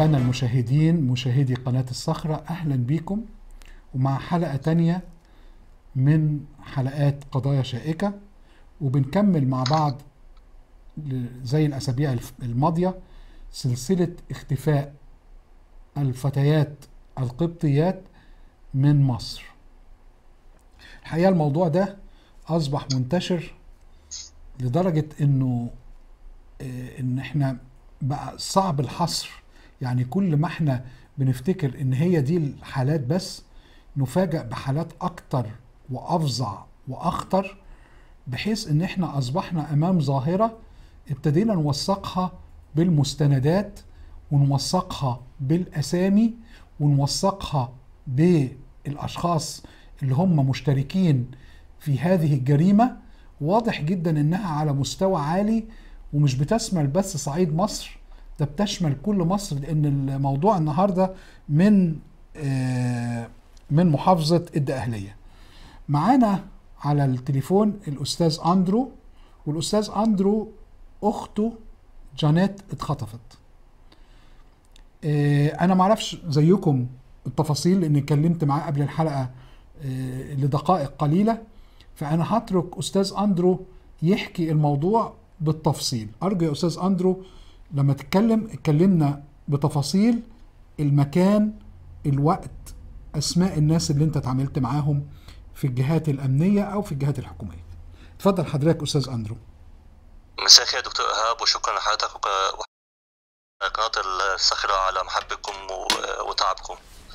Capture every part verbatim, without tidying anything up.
أحبائنا المشاهدين مشاهدي قناة الصخرة، أهلا بكم ومع حلقة تانية من حلقات قضايا شائكة، وبنكمل مع بعض زي الأسابيع الماضية سلسلة اختفاء الفتيات القبطيات من مصر. الحقيقة الموضوع ده أصبح منتشر لدرجة إنه إن إحنا بقى صعب الحصر. يعني كل ما إحنا بنفتكر إن هي دي الحالات بس نفاجأ بحالات أكتر وأفظع وأخطر، بحيث إن إحنا أصبحنا أمام ظاهرة ابتدينا نوثقها بالمستندات ونوثقها بالأسامي ونوثقها بالأشخاص اللي هم مشتركين في هذه الجريمة. واضح جدا إنها على مستوى عالي ومش بتشمل بس صعيد مصر، ده بتشمل كل مصر، لأن الموضوع النهاردة من آه من محافظة الدقهلية. معانا على التليفون الأستاذ أندرو، والأستاذ أندرو أخته جانيت اتخطفت. آه أنا معرفش زيكم التفاصيل لأني اتكلمت معاه قبل الحلقة آه لدقائق قليلة، فأنا هترك أستاذ أندرو يحكي الموضوع بالتفصيل. أرجو يا أستاذ أندرو لما تتكلم اتكلمنا بتفاصيل المكان، الوقت، أسماء الناس اللي أنت اتعاملت معاهم في الجهات الأمنية أو في الجهات الحكومية. اتفضل حضرتك أستاذ أندرو. مساء الخير دكتور إيهاب، وشكرا لحضرتك وقناة الصخرة على محبكم وتعبكم.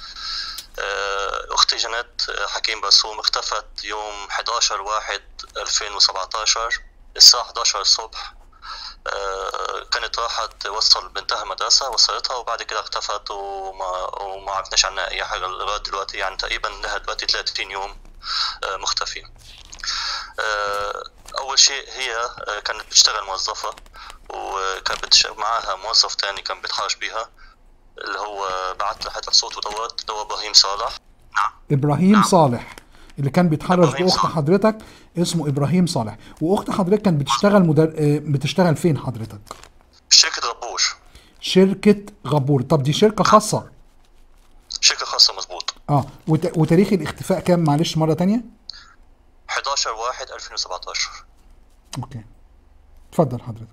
أختي جانيت حكيم برسوم اختفت يوم حداشر واحد ألفين وسبعتاشر الساعة حداشر الصبح. كانت راحت توصل بنتها مدرسة، وصلتها وبعد كده اختفت وما, وما عرفناش عنها أي حاجة لغاية دلوقتي. يعني تقريبا لها دلوقتي ثلاثين يوم مختفية. أول شيء هي كانت بتشتغل موظفة، وكان بتشتغل معاها موظف تاني كان بيتحرش بيها، اللي هو بعت لحد صوته دوت اللي هو إبراهيم صالح. نعم إبراهيم نعم. صالح اللي كان بيتحرش بأخت حضرتك اسمه إبراهيم صالح. وأخت حضرتك كانت بتشتغل مدر... بتشتغل فين حضرتك؟ شركة غبور. شركة غبور. طب دي شركة خاصة؟ شركة خاصة مظبوط. اه وت... وتاريخ الاختفاء كام معلش مرة تانية؟ حداشر واحد ألفين وسبعتاشر. اوكي اتفضل حضرتك.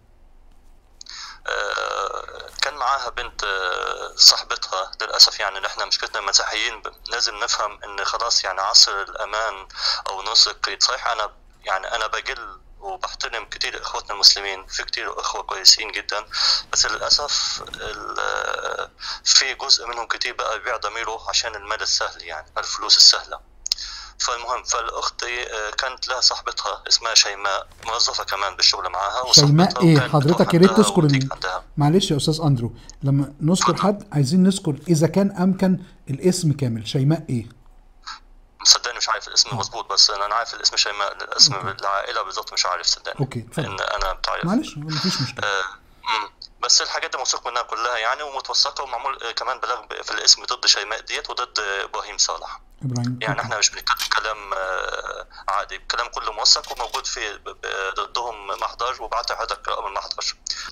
آه كان معاها بنت صاحبتها. للأسف يعني نحن مشكلتنا المسيحيين لازم نفهم إن خلاص يعني عصر الأمان أو نثق. صحيح أنا يعني أنا بجل وبحترم كتير إخوتنا المسلمين، في كتير إخوة كويسين جدا، بس للأسف في جزء منهم كتير بقى بيبيع ضميره عشان المال السهل، يعني الفلوس السهلة. فالمهم فالأخت كانت لها صاحبتها اسمها شيماء، موظفة كمان بالشغل معاها. شيماء ايه حضرتك؟ يا ريت تذكر ال... معلش يا أستاذ أندرو لما نذكر حد عايزين نذكر إذا كان أمكن الاسم كامل. شيماء ايه؟ صدقني مش عارف الاسم مظبوط، بس انا عارف الاسم شيماء، الاسم أوكي. العائله بالضبط مش عارف صدقني. اوكي لان انا بتعرف معلش مفيش مشكله. آه بس الحاجات دي موثوق منها كلها يعني، ومتوثقه ومعمول كمان بلغ في الاسم ضد شيماء ديت وضد ابراهيم صالح. ابراهيم يعني احنا مش بنتكلم كلام عادي، الكلام كله موثق وموجود في ضدهم محضر، وبعت لحضرتك رقم المحضر.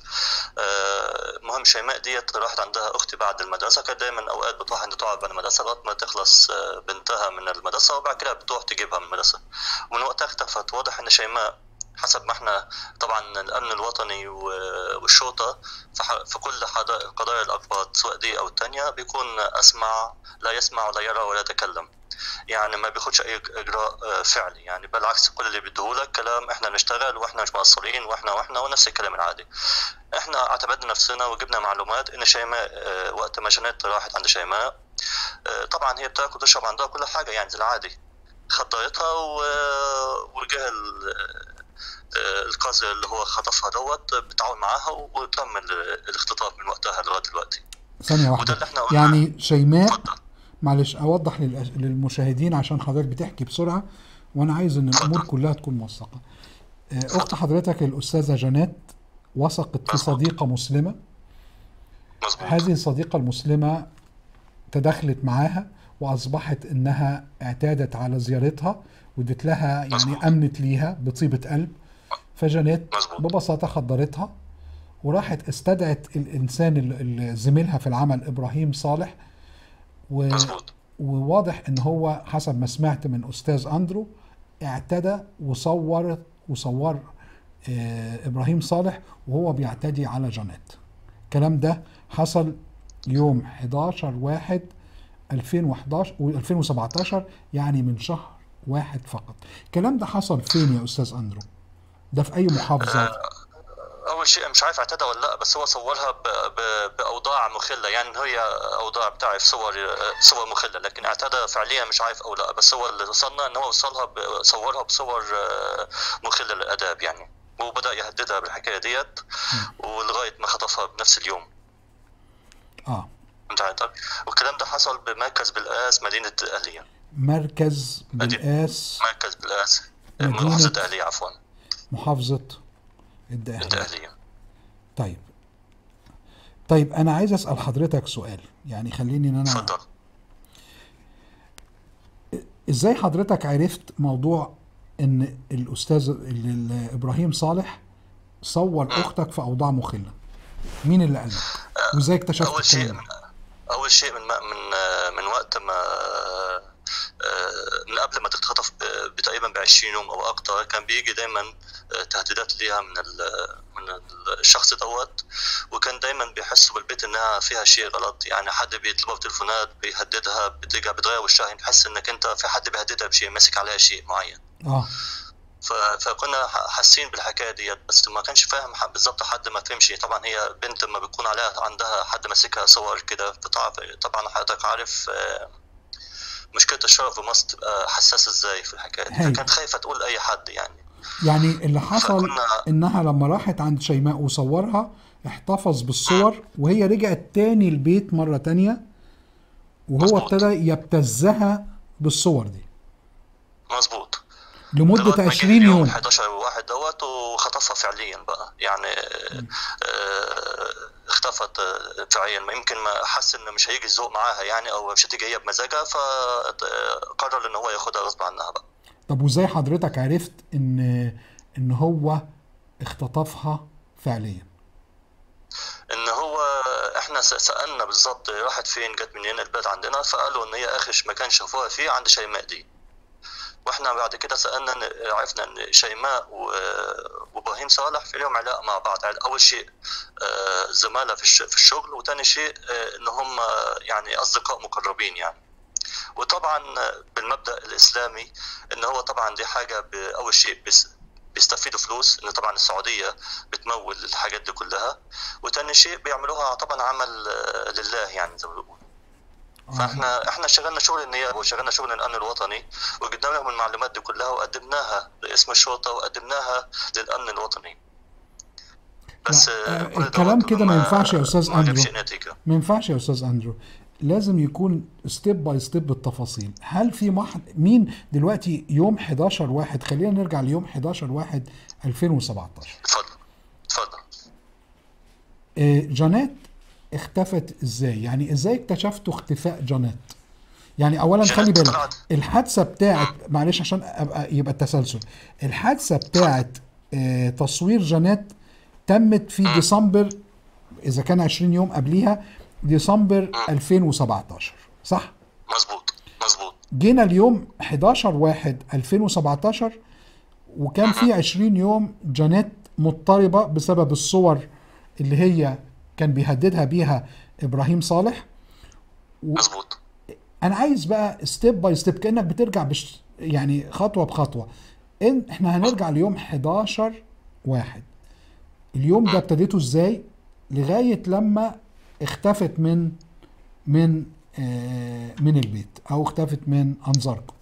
المهم شيماء ديت راحت عندها اختي بعد المدرسه. كانت دايما اوقات بتروح عند تقعد بعد المدرسه لغايه ما تخلص بنتها من المدرسه، وبعد كده بتروح تجيبها من المدرسه. ومن وقتها اختفت. واضح ان شيماء حسب ما احنا طبعا الامن الوطني والشرطه في كل قضايا الاقباط سواء دي او الثانيه بيكون اسمع لا يسمع ولا يرى ولا يتكلم، يعني ما بياخدش اي اجراء فعلي. يعني بالعكس كل اللي بيديهولك كلام احنا نشتغل واحنا مش مقصرين واحنا واحنا ونفس الكلام العادي. احنا اعتمدنا نفسنا وجبنا معلومات ان شيماء وقت ما جانيت راحت عند شيماء طبعا هي بتاكل وتشرب عندها كل حاجه يعني زي العادي، خدرتها وجه القاضي اللي هو خطفها دوت بتعاون معاها وتم الاختطاف من وقتها لغايه دلوقتي. ثانيه واحده يعني شيماء فضل. معلش اوضح للمشاهدين عشان حضرتك بتحكي بسرعه وانا عايز ان الامور كلها تكون موثقه. اخت حضرتك الاستاذه جانيت وثقت في صديقه مسلمه. مظبوط. هذه الصديقه المسلمه تدخلت معاها واصبحت انها اعتادت على زيارتها وادت لها يعني مزبوط. امنت ليها بطيبه قلب. فجانيت ببساطه خدرتها وراحت استدعت الانسان اللي زميلها في العمل ابراهيم صالح، و... مظبوط. وواضح ان هو حسب ما سمعت من استاذ اندرو اعتدى وصور وصور آه ابراهيم صالح وهو بيعتدي على جانيت. الكلام ده حصل يوم حداشر واحد ألفين وحداشر و2017، يعني من شهر واحد فقط. الكلام ده حصل فين يا استاذ اندرو؟ ده في اي محافظة؟ آه، اول شيء مش عارف اعتدى ولا لا، بس هو صورها ب... ب... باوضاع مخله، يعني هي اوضاع بتعرف صور صور مخله، لكن اعتدى فعليا مش عارف او لا. بس هو اللي وصلنا ان هو وصلها ب... صورها بصور مخله للاداب يعني، وبدا يهددها بالحكايه ديت ولغايه ما خطفها بنفس اليوم. اه انت عارف. والكلام ده حصل بمركز بالقاس مدينه اهليه. مركز بالقاس مركز بالقاس مدينة محافظه اهليه عفوا محافظة الدقهلية. الدقهلية. طيب طيب انا عايز اسال حضرتك سؤال، يعني خليني ان انا اتفضل. ازاي حضرتك عرفت موضوع ان الاستاذ ال- ابراهيم صالح صور مم. اختك في اوضاع مخله؟ مين اللي قال لك؟ وازاي اكتشفت اول شيء الكلام من ده؟ اول شيء من من من وقت ما من قبل ما تتخطف بتقريبا ب عشرين يوم او اكتر، كان بيجي دايما تهديدات ليها من من الشخص دوت، وكان دايما بيحسوا بالبيت انها فيها شيء غلط، يعني حد بيطلبها بتليفونات بيهددها، بترجع بتغير وشها، تحس انك انت في حد بيهددها بشيء، ماسك عليها شيء معين. اه فكنا حاسين بالحكايه ديت، بس ما كانش فاهم بالظبط، حد ما فهمش. طبعا هي بنت لما بيكون عليها عندها حد ماسكها صور كده بتعرف. طبعا حضرتك عارف مشكله الشرف في مصر تبقى حساسه ازاي في الحكايه دي، فكانت خايفه تقول اي حد يعني. يعني اللي حصل فكنا... انها لما راحت عند شيماء وصورها احتفظ بالصور، وهي رجعت تاني البيت مرة تانية وهو مزبوط. ابتدى يبتزها بالصور دي مظبوط لمدة عشرين يوم. حداشر واحد دوت وخطفها فعليا بقى يعني. اه اختفت فعليا، ما يمكن ما حس انه مش هيجي الذوق معاها يعني، او مش هتيجي هي بمزاجها، فقرر ان هو ياخدها غصب عنها بقى. طب وازاي حضرتك عرفت ان ان هو اختطفها فعليا؟ ان هو احنا سالنا بالظبط راحت فين، جت منين البلد عندنا، فقالوا ان هي اخر مكان شافوها فيه عند شيماء دي. واحنا بعد كده سالنا، عرفنا ان شيماء وابراهيم صالح في لهم علاقه مع بعض. اول شيء زماله في الشغل، وثاني شيء ان هم يعني اصدقاء مقربين يعني. وطبعا بالمبدا الاسلامي ان هو طبعا دي حاجه اول شيء بس بيستفيدوا فلوس، ان طبعا السعوديه بتمول الحاجات دي كلها، وثاني شيء بيعملوها طبعا عمل لله يعني زي ما بيقولوا. فاحنا احنا شغلنا شغل النيابه وشغلنا شغل الامن الوطني، وجبنا لهم المعلومات دي كلها وقدمناها لاسم الشرطه وقدمناها للامن الوطني. بس الكلام كده ما ينفعش يا استاذ اندرو، ما ينفعش يا استاذ اندرو، لازم يكون ستيب باي ستيب بالتفاصيل. هل في محد مين دلوقتي يوم حداشر واحد، خلينا نرجع ليوم حداشر واحد ألفين وسبعتاشر. اتفضل اتفضل. جانيت اختفت ازاي؟ يعني ازاي اكتشفتوا اختفاء جانيت؟ يعني اولا خلي بالك الحادثه بتاعت معلش عشان ابقى يبقى التسلسل، الحادثه بتاعت اه تصوير جانيت تمت في ديسمبر، اذا كان عشرين يوم قبليها، ديسمبر ألفين وسبعتاشر صح؟ مظبوط مظبوط. جينا اليوم حداشر واحد ألفين وسبعتاشر وكان في عشرين يوم جانيت مضطربه بسبب الصور اللي هي كان بيهددها بيها ابراهيم صالح. و... مظبوط. انا عايز بقى ستيب باي ستيب، كانك بترجع بش يعني خطوه بخطوه. ان احنا هنرجع ليوم حداشر واحد، اليوم ده ابتديته ازاي لغايه لما اختفت من من آه من البيت او اختفت من انظاركم؟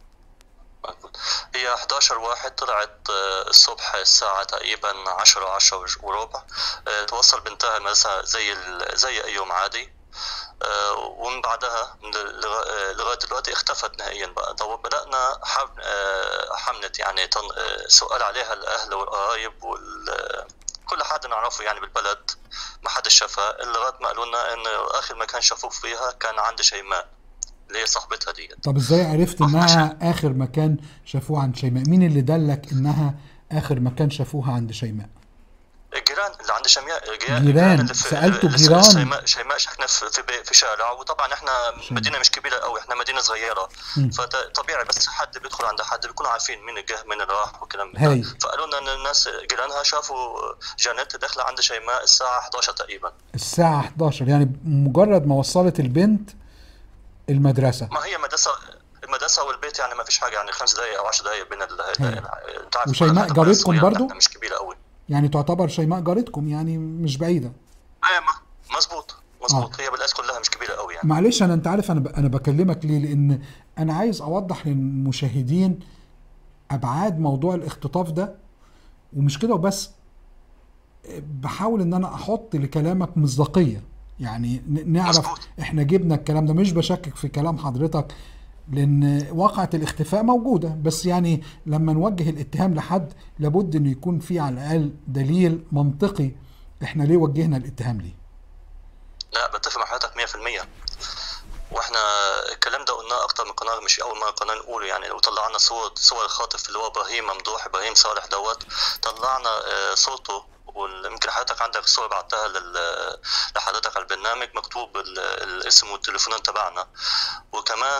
هي حداشر واحد طلعت الصبح الساعة تقريبا عشرة عشرة وربع، توصل بنتها المدرسة زي زي أي يوم عادي، ومن بعدها لغاية دلوقتي اختفت نهائيا بقى. طب بدأنا حملة يعني سؤال عليها الأهل والقرايب وكل حد نعرفه يعني بالبلد، ما حد شافها لغاية ما قالوا لنا إن آخر مكان شافوه فيها كان عند شيماء اللي هي صاحبتها دي. طب ازاي عرفت انها اخر مكان شافوها عند شيماء؟ مين اللي دلك انها اخر مكان شافوها عند شيماء؟ الجيران جيران اللي عند شيماء، جيران اللي في سالته جيران شيماء شيماء ساكنه في في, في شارع، وطبعا احنا مدينه مش كبيره قوي، احنا مدينه صغيره، فطبيعي بس حد بيدخل عند حد بيكونوا عارفين مين جه مين راح والكلام ده. فقالوا لنا ان الناس جيرانها شافوا جانيت داخله عند شيماء الساعه احداشر تقريبا. الساعه احداشر يعني مجرد ما وصلت البنت المدرسه. ما هي مدرسه المدرسه والبيت يعني ما فيش حاجه، يعني خمس دقائق او عشر دقائق بين ال... وشيماء جارتكم برضو مش كبيره قوي يعني، تعتبر شيماء جارتكم يعني مش بعيده. ايوه مظبوط مظبوط. آه. هي بالأس كلها مش كبيره قوي يعني. معلش انا انت عارف انا ب... انا بكلمك ليه، لان انا عايز اوضح للمشاهدين ابعاد موضوع الاختطاف ده، ومش كده وبس، بحاول ان انا احط لكلامك مصداقيه، يعني نعرف مزبوط. احنا جبنا الكلام ده، مش بشكك في كلام حضرتك لان واقعة الاختفاء موجودة، بس يعني لما نوجه الاتهام لحد لابد انه يكون في على الاقل دليل منطقي احنا ليه وجهنا الاتهام ليه. لا بتفق مع حضرتك مية في المية، واحنا الكلام ده قلناه اكتر من قناه، مش اول مره قناه نقوله يعني. وطلعنا صور صور الخاطف اللي هو ابراهيم ممدوح ابراهيم صالح دوت، طلعنا صوته، ويمكن حضرتك عندك الصور بعتها لحضرتك على البرنامج مكتوب الاسم والتليفون تبعنا. وكمان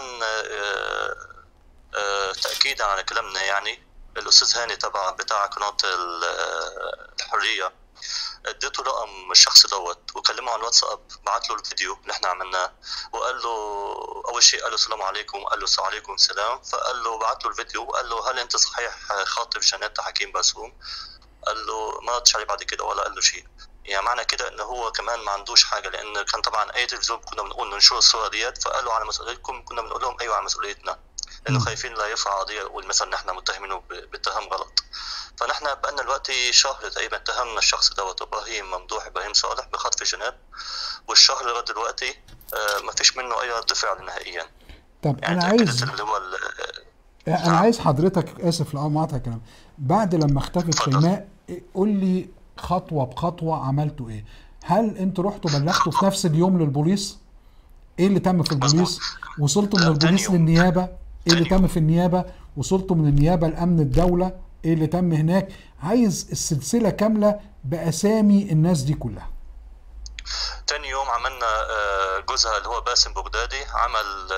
تاكيدا على كلامنا يعني الاستاذ هاني تبع بتاع قناه الحريه اديته رقم الشخص دوت وكلمه على الواتساب، بعت له الفيديو اللي احنا عملناه، وقال له اول شيء قال له السلام عليكم، قال له وعليكم السلام، فقال له بعت له الفيديو وقال له هل انت صحيح خاطف جانيت حكيم باسوم؟ قال له ما ردش عليه بعد كده ولا قال له شيء. يعني معنى كده ان هو كمان ما عندوش حاجه، لان كان طبعا اي تلفزيون كنا بنقول ننشر الصوره ديت، فقالوا على مسؤوليتكم، كنا بنقول لهم ايوه على مسؤوليتنا، لانه خايفين لا يرفع قضيه يقول مثلا نحن متهمينه باتهام غلط. فنحن بقالنا دلوقتي شهر تقريبا اتهمنا الشخص دوت ابراهيم ممدوح ابراهيم صالح بخطف جانيت، والشهر لغايه دلوقتي آه ما فيش منه اي رد فعل نهائيا. طب يعني انا عايز اللي هو انا نعم. عايز حضرتك، اسف لو مقاطع الكلام، بعد لما اختفت شيماء قول لي خطوه بخطوه عملتوا ايه؟ هل انتوا رحتوا بلغتوا في نفس اليوم للبوليس؟ ايه اللي تم في البوليس؟ وصلتوا من البوليس للنيابه؟ ايه اللي تم في النيابه؟ وصلتوا من النيابه لامن الدوله؟ ايه اللي تم هناك؟ عايز السلسله كامله باسامي الناس دي كلها. تاني يوم عملنا جوزها اللي هو باسم بغدادي عمل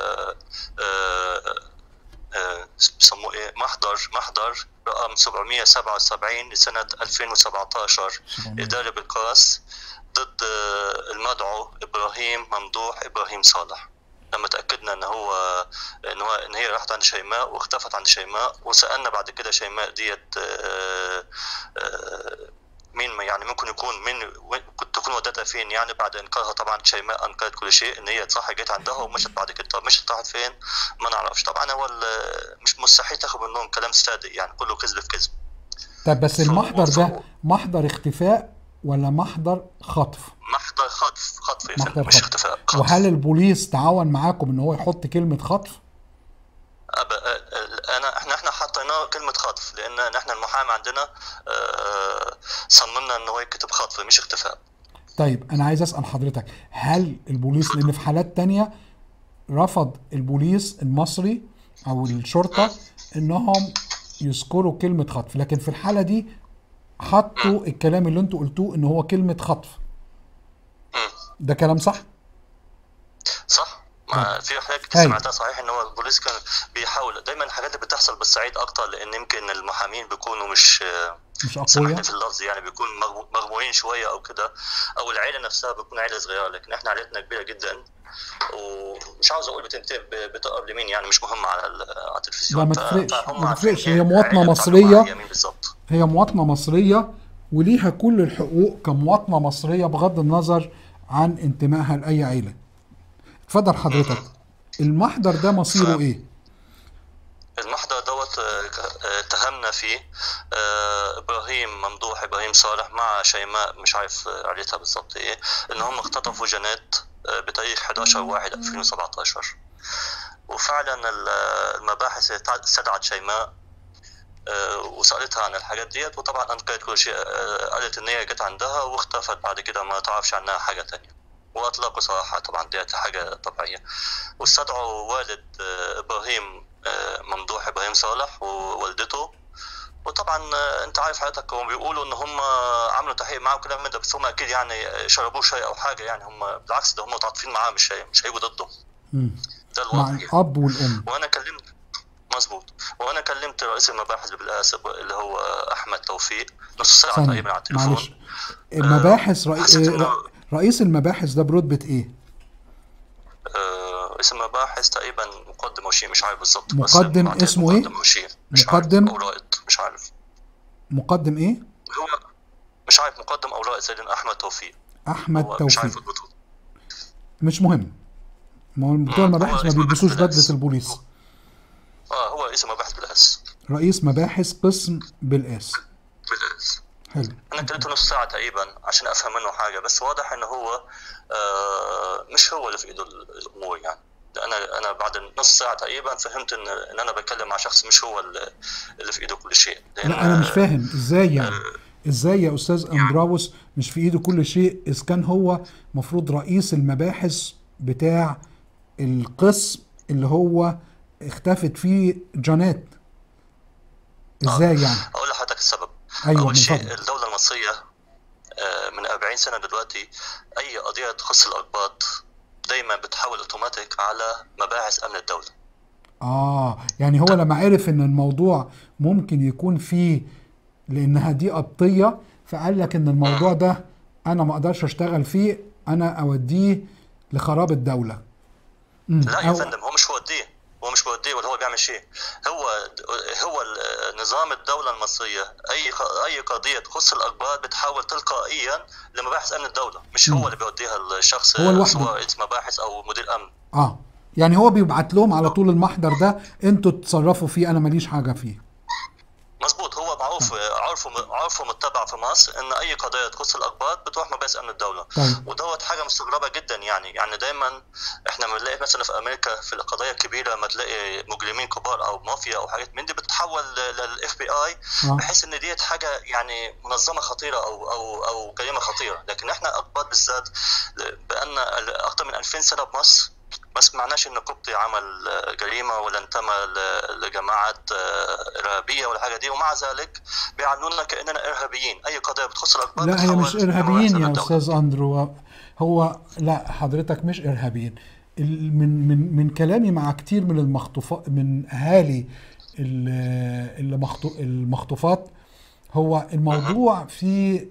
بيسموه ايه محضر محضر رقم سبعمية وسبعة وسبعين لسنه ألفين وسبعتاشر اداري بالقاس ضد المدعو ابراهيم ممدوح ابراهيم صالح. لما تاكدنا ان هو ان هو ان هي راحت عند شيماء واختفت عند شيماء، وسالنا بعد كده شيماء ديت مين يعني ممكن يكون مين كنت تكون ودتها فين يعني. بعد انكارها طبعا شيماء انكرت كل شيء، ان هي صح جت عندها ومشت بعد كده. طب مشت راحت فين ما نعرفش طبعا. هو مش مستحيل تاخد منهم كلام صادق يعني، كله كذب في كذب. طب بس المحضر ده محضر اختفاء ولا محضر خطف؟ محضر خطف خطف يا فندم مش اختفاء خطف. وهل البوليس تعاون معاكم ان هو يحط كلمه خطف؟ انا احنا احنا حطينا كلمه خطف لان احنا المحامي عندنا صممنا ان هو يكتب خطف مش اختفاء. طيب انا عايز اسال حضرتك، هل البوليس، لان في حالات تانية رفض البوليس المصري او الشرطه انهم يذكروا كلمه خطف، لكن في الحاله دي حطوا الكلام اللي انتوا قلتوه ان هو كلمه خطف، ده كلام صح؟ صح. ما في حاجات كتير سمعتها صحيح ان هو البوليس كان بيحاول دايما. الحاجات اللي بتحصل بالصعيد اكتر لان يمكن المحامين بيكونوا مش مش اقوياء في اللفظ يعني، بيكون مغموين شويه او كده، او العيله نفسها بتكون عيله صغيره، لكن احنا عيلتنا كبيره جدا ومش عاوز اقول بتنتهي بتقرب لمين يعني، مش مهم على التلفزيون. لا ما تفرقش ما تفرقش هي مواطنه مصريه، هي مواطنه مصريه وليها كل الحقوق كمواطنه مصريه بغض النظر عن انتمائها لاي عيله. اتفضل حضرتك. المحضر ده مصيره ف... ايه؟ المحضر دوت اتهمنا فيه ابراهيم ممدوح ابراهيم صالح مع شيماء مش عارف عيلتها بالظبط ايه، ان هم اختطفوا جانيت بتاريخ حداشر واحد ألفين وسبعتاشر. وفعلا المباحث استدعت شيماء وسالتها عن الحاجات ديت، وطبعا انكرت كل شيء، قالت ان هي جت عندها واختفت بعد كده ما تعرفش عنها حاجه تانية، واطلقوا صراحه طبعا ديت حاجه طبيعيه. واستدعوا والد ابراهيم ممدوح ابراهيم صالح ووالدته وطبعا انت عارف حضرتك هم بيقولوا ان هم عملوا تحقيق معاه وكلام من ده، بس هم اكيد يعني شربوه شيء او حاجه، يعني هم بالعكس ده هم متعاطفين معاه، مش هي مش هيجوا ضده. ده مع الواضح يعني. الاب والام. وانا كلمت مظبوط وانا كلمت رئيس المباحث اللي بالقاسب اللي هو احمد توفيق نص ساعه ثانية تقريبا على التليفون. معلش، مباحث رئي... حسيت انه رئيس المباحث ده برتبة ايه؟ آه، رئيس المباحث تقريبا مقدم او شيء مش عارف بالظبط. مقدم اسمه ايه؟ مقدم او شيء مش مقدم عارف او رائد مش عارف. مقدم ايه؟ هو مش عارف مقدم او رائد زي احمد توفيق. احمد هو توفيق مش عارف البطولة. مش مهم، ما هو بتوع المباحث ما بيلبسوش بدلة البوليس. اه هو رئيس مباحث بالقاس. رئيس مباحث قسم بالقاس. بالقاس. حلو. انا كلمته نص ساعه تقريبا عشان افهم منه حاجه، بس واضح ان هو آه مش هو اللي في ايده الامور يعني. انا انا بعد نص ساعه تقريبا فهمت ان ان انا بتكلم مع شخص مش هو اللي في ايده كل شيء. لا انا مش فاهم ازاي يعني آه ازاي يا استاذ اندراوس مش في ايده كل شيء، اذا كان هو مفروض رئيس المباحث بتاع القسم اللي هو اختفت فيه جانات. ازاي يعني؟ اقول لحضرتك السبب. أيوة اول شيء الدوله المصريه من أربعين سنه دلوقتي اي قضيه تخص الاقباط دايما بتحول اوتوماتيك على مباحث امن الدوله. اه يعني هو لما عرف ان الموضوع ممكن يكون فيه لانها دي قبطيه، فقال لك ان الموضوع ده انا ما اقدرش اشتغل فيه، انا اوديه لخراب الدوله. لا يا فندم هو مش بيوديه هو مش بيوديه ولا هو بيعمل شيء. هو هو نظام الدوله المصريه اي اي قضيه تخص الاقباط بتحول تلقائيا لمباحث امن الدوله، مش هو اللي بيوديها الشخص سواء رئيس مباحث او مدير امن. اه يعني هو بيبعت لهم على طول المحضر ده انتوا تتصرفوا فيه، انا ماليش حاجه فيه. مظبوط. هو معروف عرفه عرفه متبع في مصر ان اي قضيه تخص الاقباط بتروح مباحث امن الدوله. طيب. ودوت حاجه مستغربه جدا يعني يعني دايما احنا بنلاقي مثلا في امريكا في القضايا الكبيره ما تلاقي مجرمين كبار او مافيا او حاجات من دي بتتحول للاف بي اي بحيث ان ديت حاجه يعني منظمه خطيره او او او جريمه خطيره. لكن احنا اقباط بالذات بقالنا اكثر من ألفين سنه بمصر ما سمعناش ان قبطي عمل جريمه ولا انتمى لجماعات ارهابيه ولا حاجه دي، ومع ذلك بيعاملونا كاننا ارهابيين. اي قضيه بتخص الاقباط لا هي مش ارهابيين يا استاذ اندرو. هو لا حضرتك مش ارهابيين. من من من كلامي مع كتير من المخطوفات من اهالي المخطوفات هو الموضوع فيه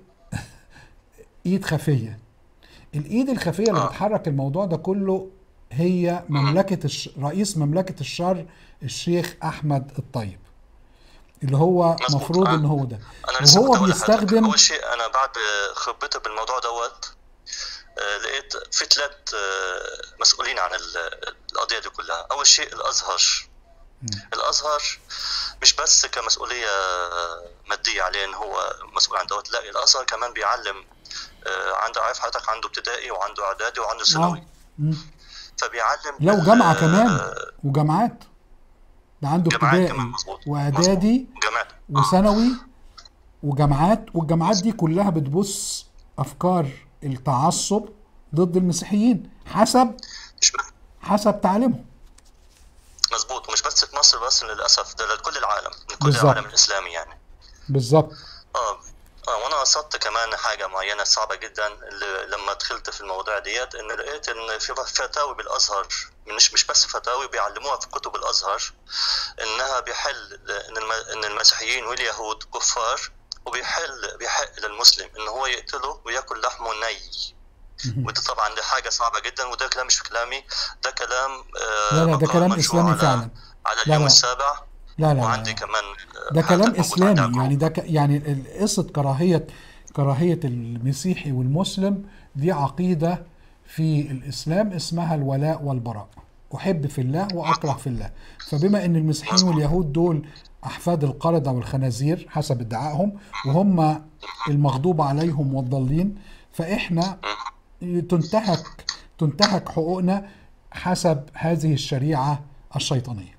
ايد خفيه. الايد الخفيه اللي بتحرك الموضوع ده كله هي مملكة الش... رئيس مملكة الشر الشيخ أحمد الطيب اللي هو مفروض إن هو ده، وهو بيستخدم. أول شيء أنا بعد خبرتي بالموضوع دوت آه لقيت في ثلاث آه مسؤولين عن القضية دي كلها. أول شيء الأزهر. م. الأزهر مش بس كمسؤولية مادية عليه إن هو مسؤول عن دوت، لا الأزهر كمان بيعلم آه عنده عارف حضرتك عنده ابتدائي وعنده إعدادي وعنده ثانوي. آه. فبيعلم لو جامعة كمان وجامعات ده عنده ابتدائي واعدادي وثانوي وجامعات، والجامعات دي كلها بتبص افكار التعصب ضد المسيحيين حسب حسب تعليمهم. مظبوط. ومش بس في مصر بس للاسف ده لكل العالم لكل العالم الاسلامي يعني. بالظبط. اه اه وانا قصدت كمان حاجه معينه صعبه جدا اللي لما دخلت في المواضيع ديت ان لقيت ان في فتاوي بالازهر مش مش بس فتاوي بيعلموها في كتب الازهر انها بيحل ان ان المسيحيين واليهود كفار وبيحل بيحق للمسلم ان هو يقتله وياكل لحمه ني. وده طبعا دي حاجه صعبه جدا، وده كلام مش كلامي، ده كلام آه لا لا ده كلام اسلامي فعلا على اليوم لا لا. السابع. لا لا وعندي لا. كمان ده كلام اسلامي يعني ده ك... يعني قصه كراهيه كراهيه المسيحي والمسلم دي عقيده في الاسلام اسمها الولاء والبراء، احب في الله واكره في الله. فبما ان المسيحيين واليهود دول احفاد القردة والخنازير حسب ادعائهم وهم المغضوب عليهم والضالين، فاحنا تنتهك تنتهك حقوقنا حسب هذه الشريعه الشيطانيه.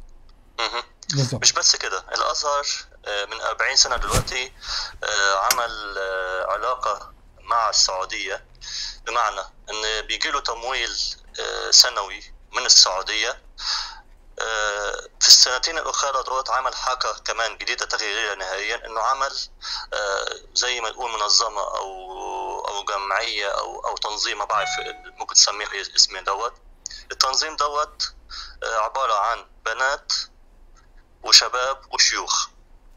بالزبط. مش بس كده، الازهر من أربعين سنه دلوقتي عمل علاقه مع السعوديه، بمعنى ان بيجي له تمويل سنوي من السعوديه في السنتين الأخرى دوت عمل حركة كمان جديدة تغييرية نهائيا، إنه عمل زي ما نقول منظمة أو أو جمعية أو أو تنظيم، ما بعرف ممكن تسميه اسمين دوت. التنظيم دوت عبارة عن بنات وشباب وشيوخ.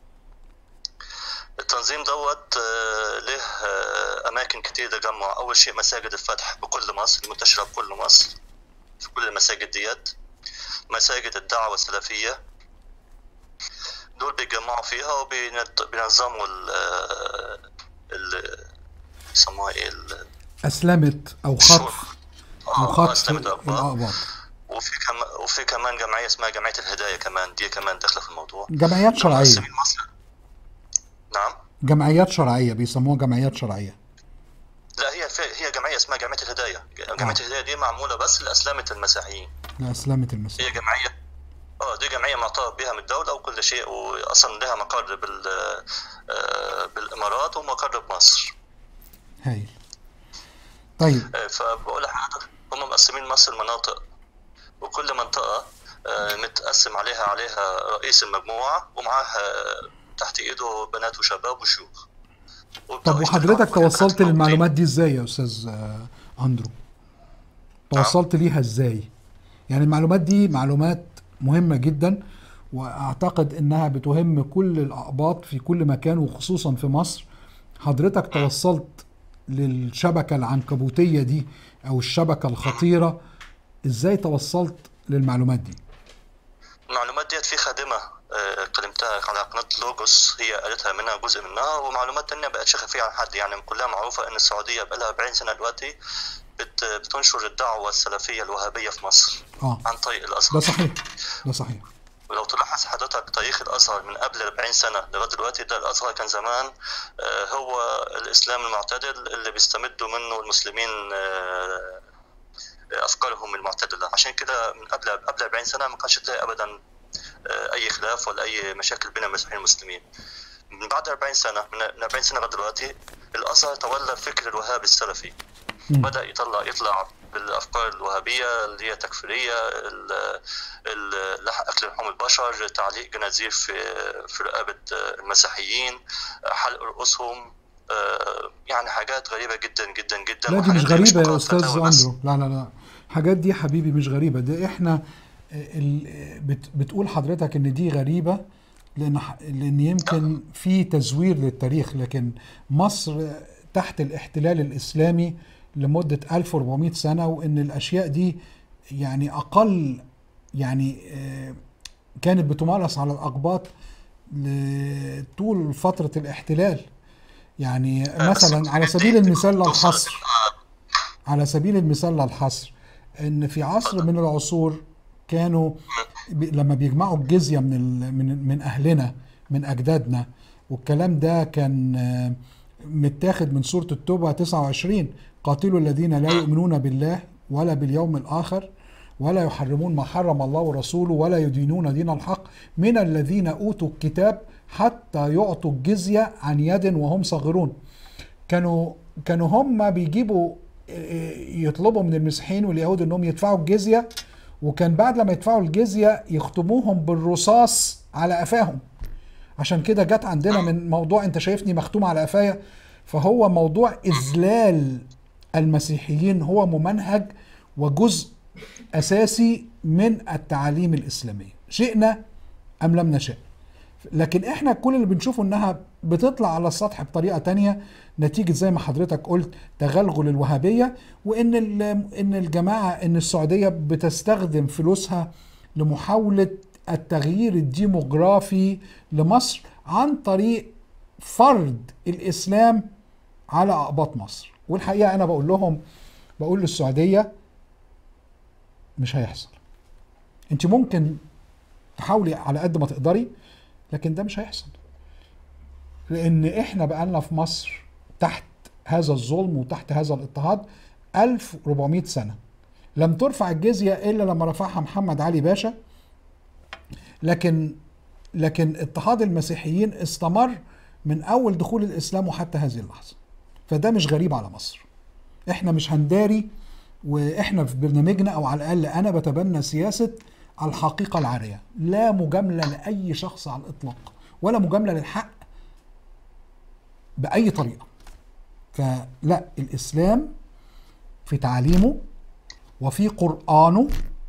التنظيم دوت له أماكن كتير تجمع. أول شيء مساجد الفتح بكل مصر، منتشرة بكل مصر في كل المساجد ديت. مساجد الدعوة السلفية دول بيجمعوا فيها وبينظموا ال ال يسموها ايه أسلمة أو خطف أو خطف الأقباط. وفي كمان وفي كمان جمعية اسمها جمعية الهداية، كمان دي كمان داخلة في الموضوع. جمعيات شرعية. نعم، جمعيات شرعية بيسموها جمعيات شرعية. لا، هي هي جمعية اسمها جمعية الهداية. جمعية آه. الهداية دي معمولة بس لأسلمة المسيحيين. لأسلمة المسيحيين. هي جمعية اه دي جمعية معترف بها من الدولة وكل شيء، وأصلا لها مقر بال بالإمارات ومقر بمصر. هايل. طيب. فبقول لحضرتك هم مقسمين مصر مناطق، وكل منطقة متقسم عليها عليها رئيس المجموعة ومعاه تحت ايده بنات وشباب وشيوخ. طب وحضرتك توصلت للمعلومات دي ازاي يا استاذ اندرو؟ توصلت ليها ازاي؟ يعني المعلومات دي معلومات مهمة جدا، واعتقد انها بتهم كل الاقباط في كل مكان وخصوصا في مصر. حضرتك توصلت للشبكة العنكبوتية دي او الشبكة الخطيرة ازاي؟ توصلت للمعلومات دي؟ المعلومات ديت في خادمة كلمتها على قناة لوجوس، هي قالتها منها جزء منها، ومعلومات تانية بقتش خفية عن حد. يعني كلها معروفة ان السعودية بقالها أربعين سنة دلوقتي بت بتنشر الدعوة السلفية الوهابية في مصر آه. عن طريق الأزهر. ده صحيح، ده صحيح. ولو تلاحظ حضرتك تاريخ الأزهر من قبل أربعين سنة لغاية دلوقتي، ده الأزهر كان زمان هو الإسلام المعتدل اللي بيستمدوا منه المسلمين أفكارهم المعتدلة. عشان كده من قبل قبل أربعين سنة ما كانش تلاقي أبدا أي خلاف ولا أي مشاكل بين المسيحيين والمسلمين. من بعد أربعين سنة، من أربعين سنة لغاية دلوقتي، الأزهر تولى فكر الوهاب السلفي. م. بدأ يطلع يطلع بالأفكار الوهابية اللي هي تكفيرية، أكل لحوم البشر، تعليق جنازير في في رقبة المسيحيين، حلق رؤوسهم، يعني حاجات غريبة جدا جدا جدا. لا دي مش غريبة يا أستاذ أندرو، لا لا لا الحاجات دي حبيبي مش غريبة. ده إحنا بتقول حضرتك إن دي غريبة لأن لأن يمكن في تزوير للتاريخ، لكن مصر تحت الاحتلال الإسلامي لمدة ألف وأربعمائة سنة، وإن الأشياء دي يعني أقل يعني كانت بتمارس على الأقباط طول فترة الاحتلال. يعني مثلا على سبيل المثال للحصر على سبيل المثال للحصر إن في عصر من العصور كانوا لما بيجمعوا الجزية من من من أهلنا من أجدادنا، والكلام ده كان متاخد من سورة التوبة تسعة وعشرين: قاتلوا الذين لا يؤمنون بالله ولا باليوم الآخر ولا يحرمون ما حرم الله ورسوله ولا يدينون دين الحق من الذين أوتوا الكتاب حتى يعطوا الجزية عن يد وهم صاغرون. كانوا كانوا هم بيجيبوا يطلبوا من المسيحيين واليهود انهم يدفعوا الجزية، وكان بعد لما يدفعوا الجزية يختموهم بالرصاص على قفاهم. عشان كده جت عندنا من موضوع انت شايفني مختوم على قفايا، فهو موضوع إذلال المسيحيين هو ممنهج وجزء أساسي من التعاليم الإسلامية، شئنا أم لم نشاء. لكن احنا كل اللي بنشوفه انها بتطلع على السطح بطريقة تانية نتيجة زي ما حضرتك قلت تغلغل الوهابية، وان ان الجماعة ان السعودية بتستخدم فلوسها لمحاولة التغيير الديموغرافي لمصر عن طريق فرض الإسلام على أقباط مصر. والحقيقة أنا بقول لهم بقول للسعودية مش هيحصل. أنت ممكن تحاولي على قد ما تقدري، لكن ده مش هيحصل، لأن إحنا بقالنا في مصر تحت هذا الظلم وتحت هذا الاضطهاد ألف وأربعمائة سنة. لم ترفع الجزية إلا لما رفعها محمد علي باشا، لكن لكن اضطهاد المسيحيين استمر من أول دخول الإسلام وحتى هذه اللحظة. فده مش غريب على مصر. إحنا مش هنداري، وإحنا في برنامجنا أو على الأقل أنا بتبنى سياسة الحقيقة العارية، لا مجاملة لأي شخص على الإطلاق ولا مجاملة للحق بأي طريقة. فلا، الإسلام في تعليمه وفي قرآنه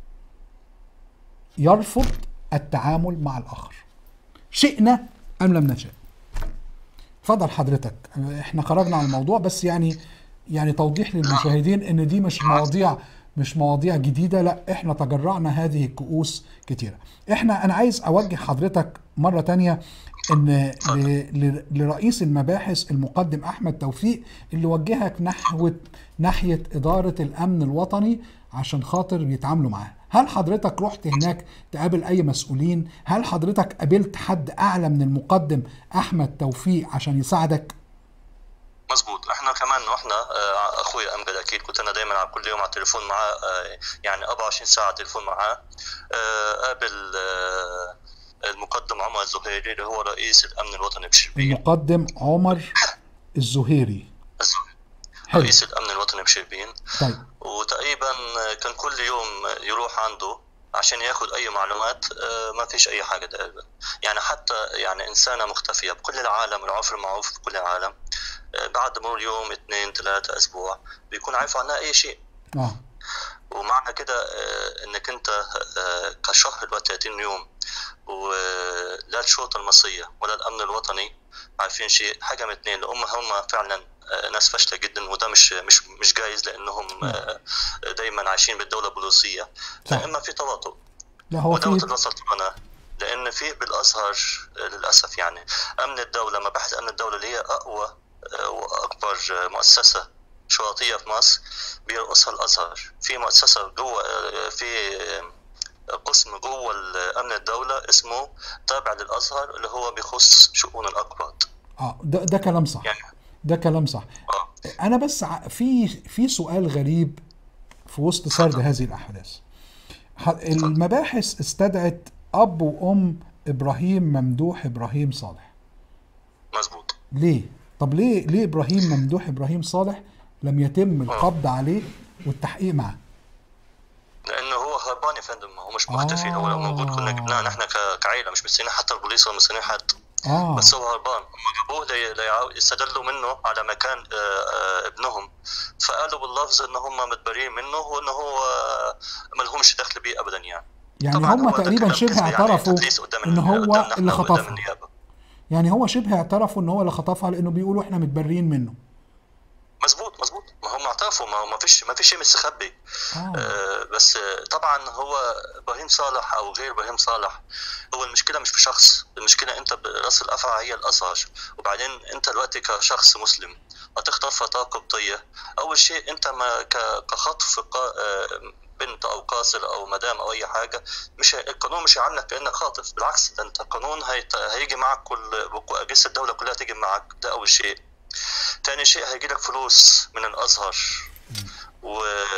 يرفض التعامل مع الآخر، شئنا أم لم نشأ. اتفضل حضرتك، احنا خرجنا عن الموضوع، بس يعني يعني توضيح للمشاهدين ان دي مش مواضيع مش مواضيع جديدة، لا احنا تجرعنا هذه الكؤوس كتيرة. احنا انا عايز اوجه حضرتك مرة تانية ان لرئيس المباحث المقدم احمد توفيق اللي وجهك نحو ناحية ادارة الامن الوطني عشان خاطر بيتعاملوا معاه. هل حضرتك رحت هناك تقابل اي مسؤولين؟ هل حضرتك قابلت حد اعلى من المقدم احمد توفيق عشان يساعدك؟ مظبوط. احنا كمان واحنا اخويا امجد اكيد كنت انا دايما كل يوم على التليفون معاه، يعني أربعة وعشرين ساعه تليفون معاه. قابل المقدم عمر الزهيري اللي هو رئيس الامن الوطني بشربين. المقدم عمر الزهيري رئيس الامن الوطني بشربين. طيب. وتقريبا كان كل يوم يروح عنده عشان ياخد اي معلومات. ما فيش اي حاجه تقريبا، يعني حتى يعني انسانه مختفيه بكل العالم، العرف المعروف في كل العالم، بعد مرور يوم اثنين ثلاثة اسبوع بيكون عارف عنها اي شيء. اه ومعنى كده انك انت كشهر دلوقتي ثلاثين يوم ولا الشرطه المصريه ولا الامن الوطني عارفين شيء، حاجه من اثنين: هم هم فعلا ناس فاشله جدا، وده مش مش مش جايز لانهم دايما عايشين بالدوله البوليسيه، فاما في تواطؤ. لا هو وده وصلت لنا لان في بالازهر للاسف يعني امن الدوله، مباحث امن الدوله اللي هي اقوى واكبر مؤسسه شرطيه في مصر بيرأسها الازهر. في مؤسسه جوه، في قسم جوه امن الدوله اسمه تابع للازهر اللي هو بيخص شؤون الاقباط. اه ده ده كلام صح يعني. ده كلام صح. آه. انا بس في في سؤال غريب في وسط سرد هذه الاحداث. المباحث استدعت اب وام ابراهيم ممدوح ابراهيم صالح. مظبوط. ليه؟ طب ليه ليه ابراهيم ممدوح ابراهيم صالح لم يتم القبض عليه والتحقيق معه؟ لانه هو هربان يا فندم، هو مش مختفي. آه. هو لو موجود كنا جبناه نحن كعائله، مش مستنيين حتى البوليس ولا مستنيين حد. آه. بس هو هربان، هم جابوه ليستدلوا منه على مكان آآ آآ ابنهم، فقالوا باللفظ ان هم متبرئين منه وان هو ما لهمش دخل بيه ابدا. يعني يعني هم تقريبا شبه اعترفوا يعني ان هو اللي خطفها. يعني هو شبه اعترفوا ان هو اللي خطفها لانه بيقولوا احنا متبرئين منه. مظبوط مظبوط. ما هم اعترفوا، ما ما فيش ما فيش شيء مستخبي. آه. آه بس طبعا هو ابراهيم صالح او غير ابراهيم صالح، هو المشكله مش في شخص، المشكله انت براس الافعى هي الازهر. وبعدين انت دلوقتي كشخص مسلم هتختار فتاه قبطيه، اول شيء انت ما كخطف بنت او قاصر او مدام او اي حاجه، مش القانون مش هيعاملك كانك خاطف، بالعكس ده انت القانون هيجي معك، كل اجهزه الدوله كلها تيجي معك. ده اول شيء. تاني شيء هيجي لك فلوس من الازهر و...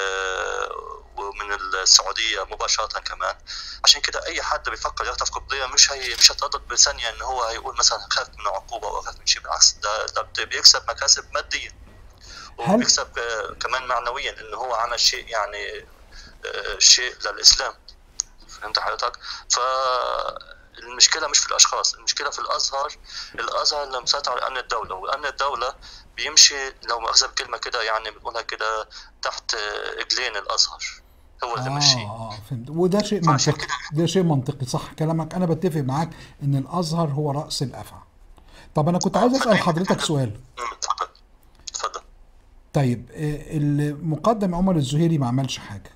ومن السعوديه مباشره كمان. عشان كده اي حد بيفكر يخطف قبطيه مش هي مش هتردد بثانيه ان هو هيقول مثلا خاف من عقوبه او خاف من شيء، بالعكس ده ده بيكسب مكاسب ماديه وبيكسب كمان معنويا ان هو عمل شيء، يعني شيء للاسلام. فهمت حضرتك؟ ف المشكله مش في الاشخاص، المشكله في الازهر. الازهر اللي مسيطر على امن الدوله، وامن الدوله بيمشي لو مؤاخذه بكلمه كده يعني بنقولها كده تحت رجلين الازهر، هو اللي ماشي. اه فهمت. وده شيء منطقي، ده شيء منطقي صح كلامك، انا بتفق معاك ان الازهر هو راس الافعى. طب انا كنت عايز اسال حضرتك سؤال. اتفضل اتفضل. طيب المقدم عمر الزهيري ما عملش حاجه.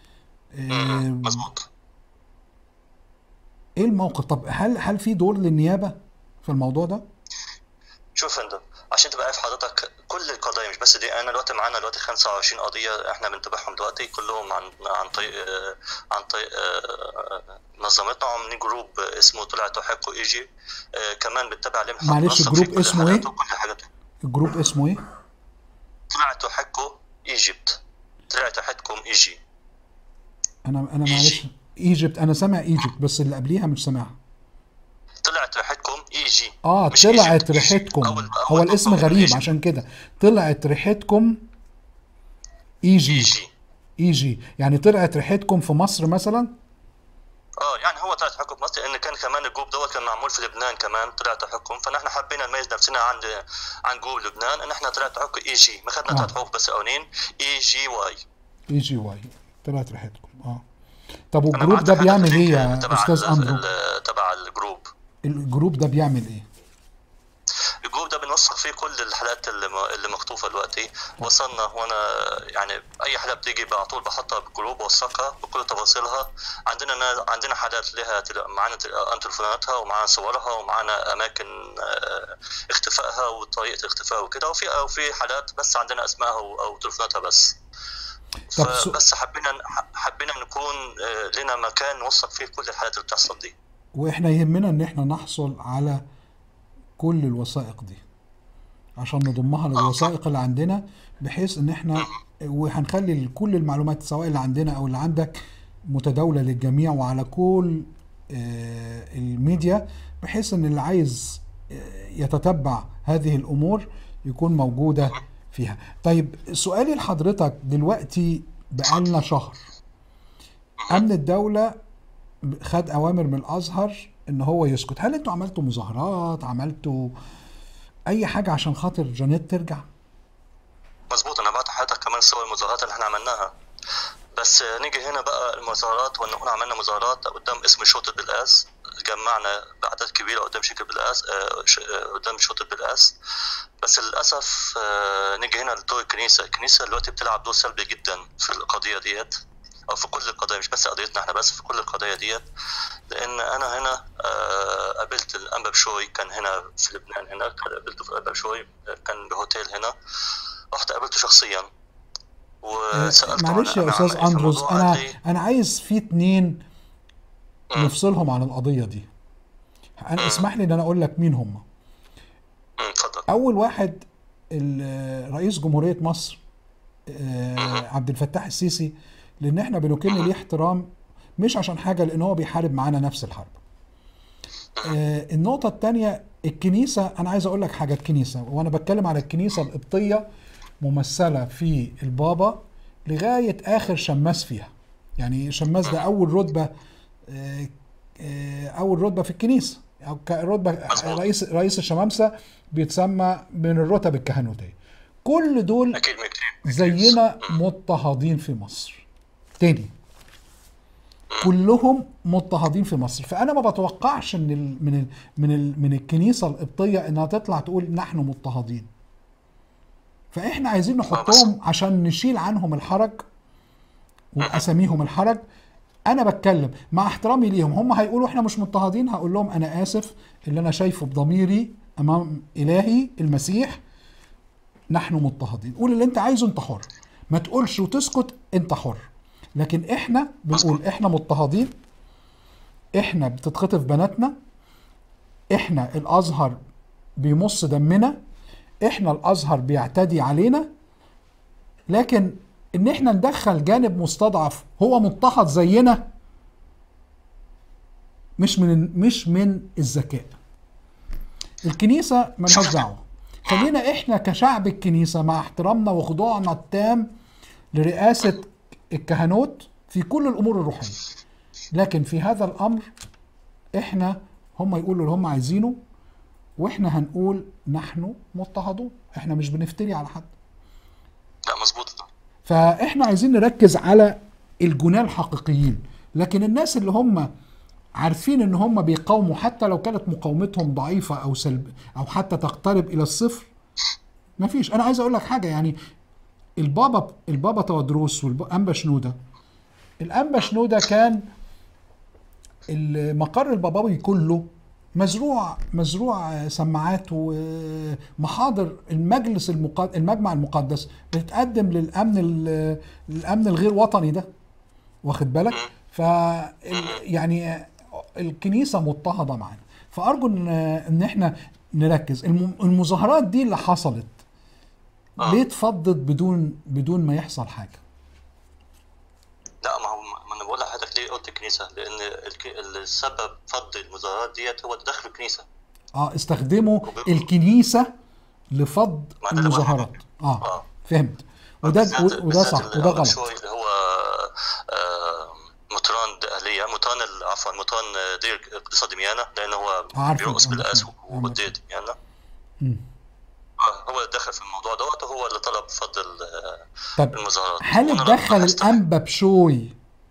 مظبوط. ايه الموقف؟ طب هل هل في دور للنيابه في الموضوع ده؟ شوف انت عشان تبقى عارف حضرتك كل القضايا مش بس دي. انا دلوقتي معانا دلوقتي خمسة وعشرين قضيه احنا بنتابعهم دلوقتي كلهم عن عن طريق عن طريق منظمتنا، عاملين جروب اسمه طلع تحقق ايجي. كمان بنتابع عليهم. معلش الجروب اسمه ايه؟ الجروب اسمه ايه؟ طلع تحقق ايجيبت. طلع تحقكم ايجي. انا انا معلش ايجيبت، انا سامع ايجيبت بس اللي قبليها مش سامعها. طلعت ريحتكم ايجي. اه طلعت ريحتكم. أول هو أول الاسم غريب إيجي. عشان كده طلعت ريحتكم ايجي. ايجي ايجي يعني طلعت ريحتكم في مصر مثلا. هو طلع تحكم في مصر، لان كان كمان الجروب دوت كان معمول في لبنان كمان طلع تحكم، فنحن حبينا نميز نفسنا عن عن جروب لبنان ان احنا طلع تحكم اي جي، ما خدنا ثلاث حروف بس اولين اي جي واي. اي جي واي طلعت ريحتكم. اه طب والجروب ده بيعمل ايه يا استاذ اندرو؟ تبع الجروب الجروب ده بيعمل ايه؟ الجروب ده بنوثق فيه كل الحالات اللي اللي مخطوفه دلوقتي. وصلنا وانا يعني اي حاله بتيجي على طول بحطها بالجروب ووثقها بكل تفاصيلها. عندنا عندنا حالات لها معانا تليفوناتها ومعانا صورها ومعانا اماكن اختفائها وطريقه اختفائها وكده، وفي وفي حالات بس عندنا اسمائها او تليفوناتها بس. بس حبينا حبينا نكون لنا مكان نوثق فيه كل الحالات اللي بتحصل دي. واحنا يهمنا ان احنا نحصل على كل الوثائق دي عشان نضمها للوثائق اللي عندنا، بحيث ان احنا وهنخلي كل المعلومات سواء اللي عندنا او اللي عندك متداولة للجميع وعلى كل الميديا، بحيث ان اللي عايز يتتبع هذه الامور يكون موجودة فيها. طيب سؤالي لحضرتك دلوقتي، بقالنا شهر امن الدولة خد اوامر من الازهر ان هو يسكت، هل انتوا عملتوا مظاهرات، عملتوا اي حاجه عشان خاطر جانيت ترجع؟ مظبوط، انا بعت حضرتك كمان صور المظاهرات اللي احنا عملناها. بس نيجي هنا بقى المظاهرات، ونقول عملنا مظاهرات قدام اسم شرطه بالقاس، جمعنا بعدد كبيره قدام شركه بالقاس قدام شرطه بالقاس. بس للاسف نيجي هنا لدور الكنيسه، الكنيسه دلوقتي بتلعب دور سلبي جدا في القضيه ديت، او في كل القضايا، مش بس قضيتنا احنا بس، في كل القضايا ديت. لان انا هنا قابلت الانبا بشوي، كان هنا في لبنان، هنا قابلته في الانبا بشوي، كان بهوتيل هنا، رحت قابلته شخصيا وسالته. معلش يا استاذ اندروس، انا انا عايز في اتنين نفصلهم عن القضيه دي. انا اسمح لي ان انا اقول لك مين هم. اتفضل. اول واحد رئيس جمهوريه مصر عبد الفتاح السيسي، لان احنا بنكن ليه احترام، مش عشان حاجه، لان هو بيحارب معانا نفس الحرب. آه النقطه الثانيه الكنيسه، انا عايز اقول لك حاجه. الكنيسه، وانا بتكلم على الكنيسه القبطيه، ممثله في البابا لغايه اخر شماس فيها. يعني شماس ده اول رتبه، آه آه اول رتبه في الكنيسه، او رتبه رئيس رئيس الشمامسه بيتسمى من الرتب الكهنوتيه. كل دول زينا مضطهدين في مصر. تاني كلهم مضطهدين في مصر. فانا ما بتوقعش ان ال من ال من ال من الكنيسه القبطيه انها تطلع تقول نحن مضطهدين. فاحنا عايزين نحطهم عشان نشيل عنهم الحرج واساميهم الحرج. انا بتكلم مع احترامي ليهم، هم هيقولوا احنا مش مضطهدين، هقول لهم انا اسف، اللي انا شايفه بضميري امام الهي المسيح نحن مضطهدين. قول اللي انت عايزه، انت حر، ما تقولش وتسكت، انت حر. لكن احنا بنقول احنا مضطهدين، احنا بتتخطف بناتنا، احنا الازهر بيمص دمنا، احنا الازهر بيعتدي علينا. لكن ان احنا ندخل جانب مستضعف هو مضطهد زينا مش من مش من الذكاء. الكنيسه مالهاش دعوه. خلينا احنا كشعب الكنيسه مع احترامنا وخضوعنا التام لرئاسه الكهنوت في كل الامور الروحيه، لكن في هذا الامر احنا هم يقولوا اللي هم عايزينه واحنا هنقول نحن مضطهدون. احنا مش بنفتري على حد. لا مظبوط. فاحنا عايزين نركز على الجناه الحقيقيين. لكن الناس اللي هم عارفين ان هم بيقاوموا حتى لو كانت مقاومتهم ضعيفه او سلب او حتى تقترب الى الصفر، مفيش. انا عايز اقول لك حاجه، يعني البابا البابا تودروس والانبا شنوده، الانبا شنوده كان المقر البابوي كله مزروع مزروع سماعات ومحاضر المجلس المقدس، المجمع المقدس بتقدم للامن الامن الغير وطني ده، واخد بالك؟ ف يعني الكنيسه مضطهده معانا. فارجو ان ان احنا نركز. المظاهرات دي اللي حصلت ليه اتفضت بدون بدون ما يحصل حاجه؟ لا ما هو ما انا بقول لحضرتك ليه قلت الكنيسه، لان السبب فض المظاهرات ديت هو تدخل الكنيسه. اه استخدموا الكنيسه لفض المظاهرات. اه, آه. فهمت. وده وده صح وده غلط. اللي هو آه مطران دقهلية يعني مطان عفوا مطان دير القديسه دميانه، لانه هو بيرقص عارفه بالقاس والدير دميانه. هو اللي دخل في الموضوع دوت، وهو اللي طلب فضل طب المظاهرات. هل اتدخل الانبا بشوي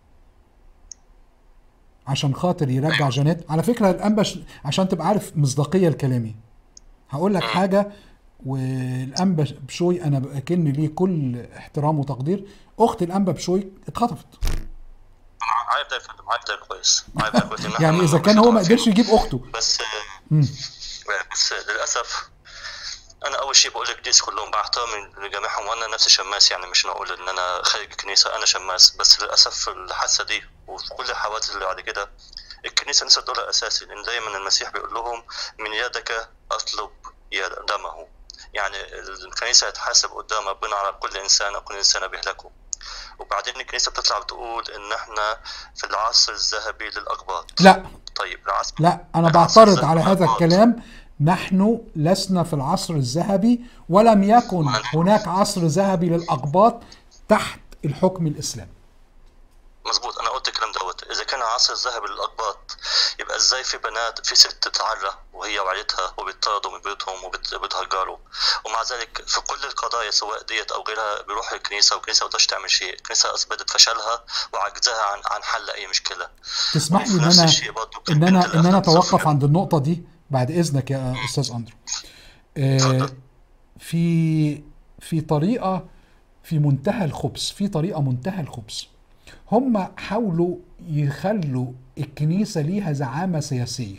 عشان خاطر يرجع أيوة. جانيت؟ على فكره الانبا ش... عشان تبقى عارف مصداقيه لكلامي هقول لك حاجه، والانبا بشوي انا بكن ليه كل احترام وتقدير، اخت الانبا بشوي اتخطفت. عارف ده فندم، عارف ده كويس، عارف ده كويس. يعني اذا كان هو ما قدرش يجيب اخته بس مم. بس للاسف انا اول شيء بقول للكنيسه كلهم مع احترامي لجميعهم، وانا نفسي شماس، يعني مش نقول ان انا خارج الكنيسه، انا شماس. بس للاسف الحادثه دي وفي كل الحوادث اللي بعد كده الكنيسه نسيت دورها الاساسي، لان دايما المسيح بيقول لهم من يدك اطلب دمه. يعني الكنيسه هتحاسب قدام ربنا على كل انسان، كل انسان بيهلكه. وبعدين الكنيسه بتطلع بتقول ان احنا في العصر الذهبي للاقباط. لا طيب العصر لا انا بعترض على هذا الكلام. نحن لسنا في العصر الذهبي، ولم يكن هناك عصر ذهبي للأقباط تحت الحكم الإسلامي. مظبوط، انا قلت الكلام دوت. اذا كان عصر الذهبي للاقباط، يبقى ازاي في بنات، في ست تتعرى وهي وعيلتها وبيطردوا من بيوتهم وبيتهجروا، ومع ذلك في كل القضايا سواء ديت او غيرها بيروحوا الكنيسه، والكنيسه ما بتقدرش تعمل شيء. الكنيسه اثبتت فشلها وعجزها عن عن حل اي مشكله. تسمح لي ان انا ان انا ان انا اتوقف عند النقطه دي بعد اذنك يا استاذ اندرو. آه في في طريقه في منتهى الخبث، في طريقه منتهى الخبث. هم حاولوا يخلوا الكنيسة ليها زعامة سياسية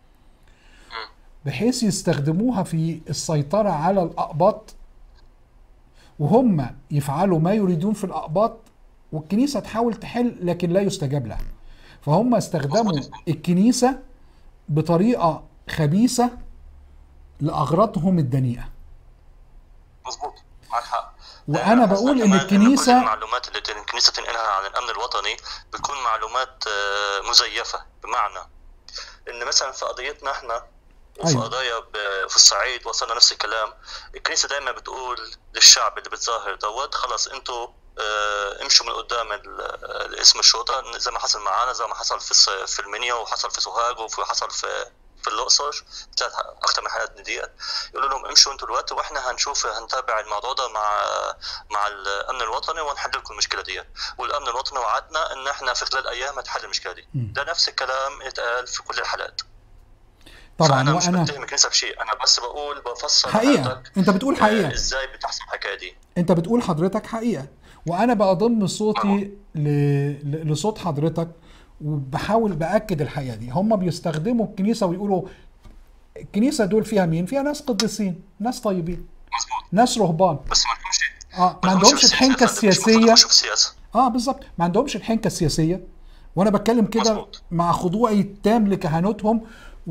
بحيث يستخدموها في السيطرة على الأقباط، وهم يفعلوا ما يريدون في الأقباط، والكنيسة تحاول تحل لكن لا يستجاب لها. فهم استخدموا الكنيسة بطريقة خبيثة لأغراضهم الدنيئة. مظبوط، معك حق. وانا بقول ان الكنيسه كل المعلومات اللي الكنيسه تنقلها عن الامن الوطني بتكون معلومات مزيفه، بمعنى ان مثلا في قضيتنا احنا وفي أيوة. قضايا في الصعيد وصلنا نفس الكلام. الكنيسه دايما بتقول للشعب اللي بتظاهر دوت خلاص انتوا اه امشوا من قدام الاسم الشرطه، زي ما حصل معانا، زي ما حصل في في المنيا، وحصل في سوهاج، وحصل في في الاقصر، ثلاث اكثر من حالات ديت. يقولوا لهم امشوا انتوا الوقت، واحنا هنشوف هنتابع الموضوع ده مع مع الامن الوطني وهنحل لكم المشكله ديت. والامن الوطني وعدنا ان احنا في خلال ايام هتحل المشكله دي. ده نفس الكلام اتقال في كل الحالات. طبعا انا وأنا مش بتهم الكنيسه بشيء، انا بس بقول بفسر حقيقه. انت بتقول حقيقه ازاي بتحصل الحكايه دي. انت بتقول حضرتك حقيقه، وانا بضم صوتي ل... لصوت حضرتك وبحاول باكد الحقيقه دي. هم بيستخدموا الكنيسه ويقولوا الكنيسه دول فيها مين؟ فيها ناس قديسين، ناس طيبين، ناس رهبان، بس ما لهمش اه ما عندهمش الحنكه السياسيه. اه بالظبط، ما عندهمش الحنكه السياسيه. وانا بتكلم كده مع خضوعي التام لكهنوتهم،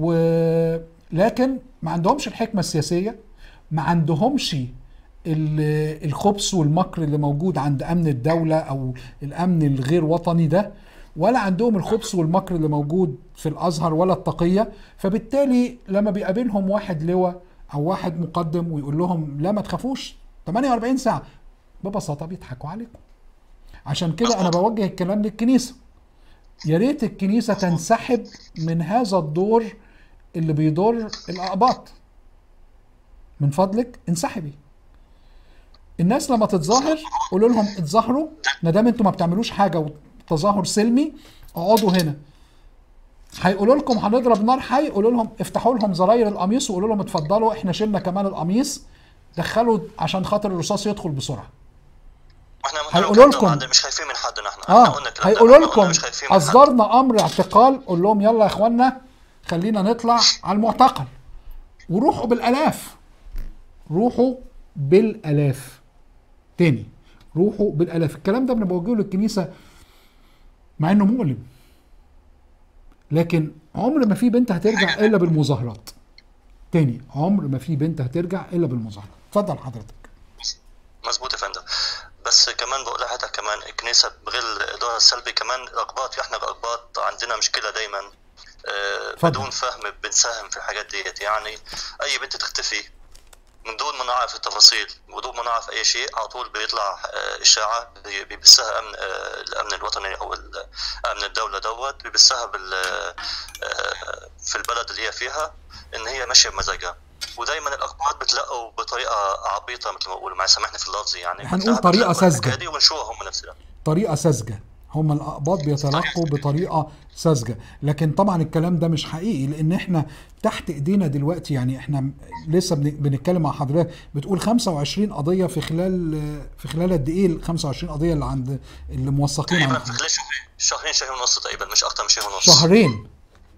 ولكن ما عندهمش الحكمه السياسيه، ما عندهمش الخبث والمكر اللي موجود عند امن الدوله او الامن الغير وطني ده، ولا عندهم الخبث والمكر اللي موجود في الازهر ولا التقيه. فبالتالي لما بيقابلهم واحد لواء او واحد مقدم ويقول لهم لا ما تخافوش ثمانية وأربعين ساعه، ببساطه بيضحكوا عليكم. عشان كده انا بوجه الكلام للكنيسه، يا ريت الكنيسه تنسحب من هذا الدور اللي بيضر الاقباط. من فضلك انسحبي. الناس لما تتظاهر قولوا لهم اتظاهروا، ما دام انتوا ما بتعملوش حاجه تظاهر سلمي، اقعدوا هنا. هيقولوا لكم هنضرب نار حي، قولوا لهم افتحوا لهم زراير القميص وقولوا لهم اتفضلوا احنا شلنا كمان القميص، دخلوا عشان خاطر الرصاص يدخل بسرعه. هيقولوا لكم مش خايفين من حد، احنا اه هيقولوا لكم اصدرنا امر اعتقال، قول لهم يلا يا اخوانا خلينا نطلع على المعتقل، وروحوا بالالاف، روحوا بالالاف تاني، روحوا بالالاف. الكلام ده بنبوجهه للكنيسه مع انه مؤلم، لكن عمر ما في بنت هترجع الا بالمظاهرات. تاني، عمر ما في بنت هترجع الا بالمظاهرات. اتفضل حضرتك. مظبوط يا فندم. بس كمان بقول لحضرتك كمان الكنيسه بغير دورها السلبي، كمان الاقباط، احنا الاقباط عندنا مشكله دايما آه بدون فهم بنساهم في الحاجات ديت. يعني اي بنت تختفي من دون ما نعرف التفاصيل ودون ما نعرف اي شيء، على طول بيطلع اشاعه بيبثها امن الامن الوطني او امن الدوله دوت بيبثها بال في البلد اللي هي فيها ان هي ماشيه بمزاجها. ودايما الاخبار بتلاقوا بطريقه عبيطه مثل ما بقولوا، ما سامحني في اللفظ يعني، هنقول طريقه ساذجه، ونشوها هم نفسها طريقه ساذجه. هم الأقباط بيتلقوا بطريقة ساذجة، لكن طبعا الكلام ده مش حقيقي، لأن احنا تحت ايدينا دلوقتي. يعني احنا لسه بنتكلم مع حضرتك بتقول خمسة وعشرين قضية في خلال في خلال قد ايه ال خمسة وعشرين قضية اللي عند اللي موثقين تقريبا في خلال شهرين شهرين شهرين ونص تقريبا، مش أكتر من شهر ونص. شهرين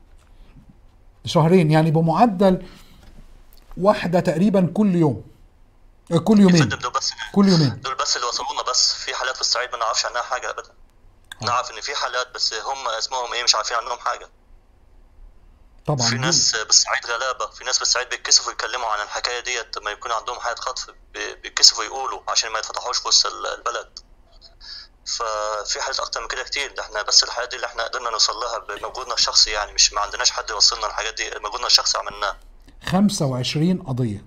شهرين يعني بمعدل واحدة تقريبا كل يوم، كل يومين دول بس كل يومين دول بس اللي وصلونا. بس في حالات في الصعيد ما نعرفش عنها حاجة أبدا. نعرف ان في حالات بس هم اسمهم ايه مش عارفين عنهم حاجه. طبعا في ناس بالصعيد غلابه، في ناس بالصعيد بيتكسفوا يتكلموا عن الحكايه ديت لما يكون عندهم حاله خطف، بيتكسفوا يقولوا عشان ما يتفتحوش في وسط البلد. ففي حالات اكتر من كده كتير. ده احنا بس الحاجات دي اللي احنا قدرنا نوصل لها بمجهودنا الشخصي، يعني مش ما عندناش حد يوصلنا الحاجات دي، مجهودنا الشخصي عملناه. خمسة وعشرين قضيه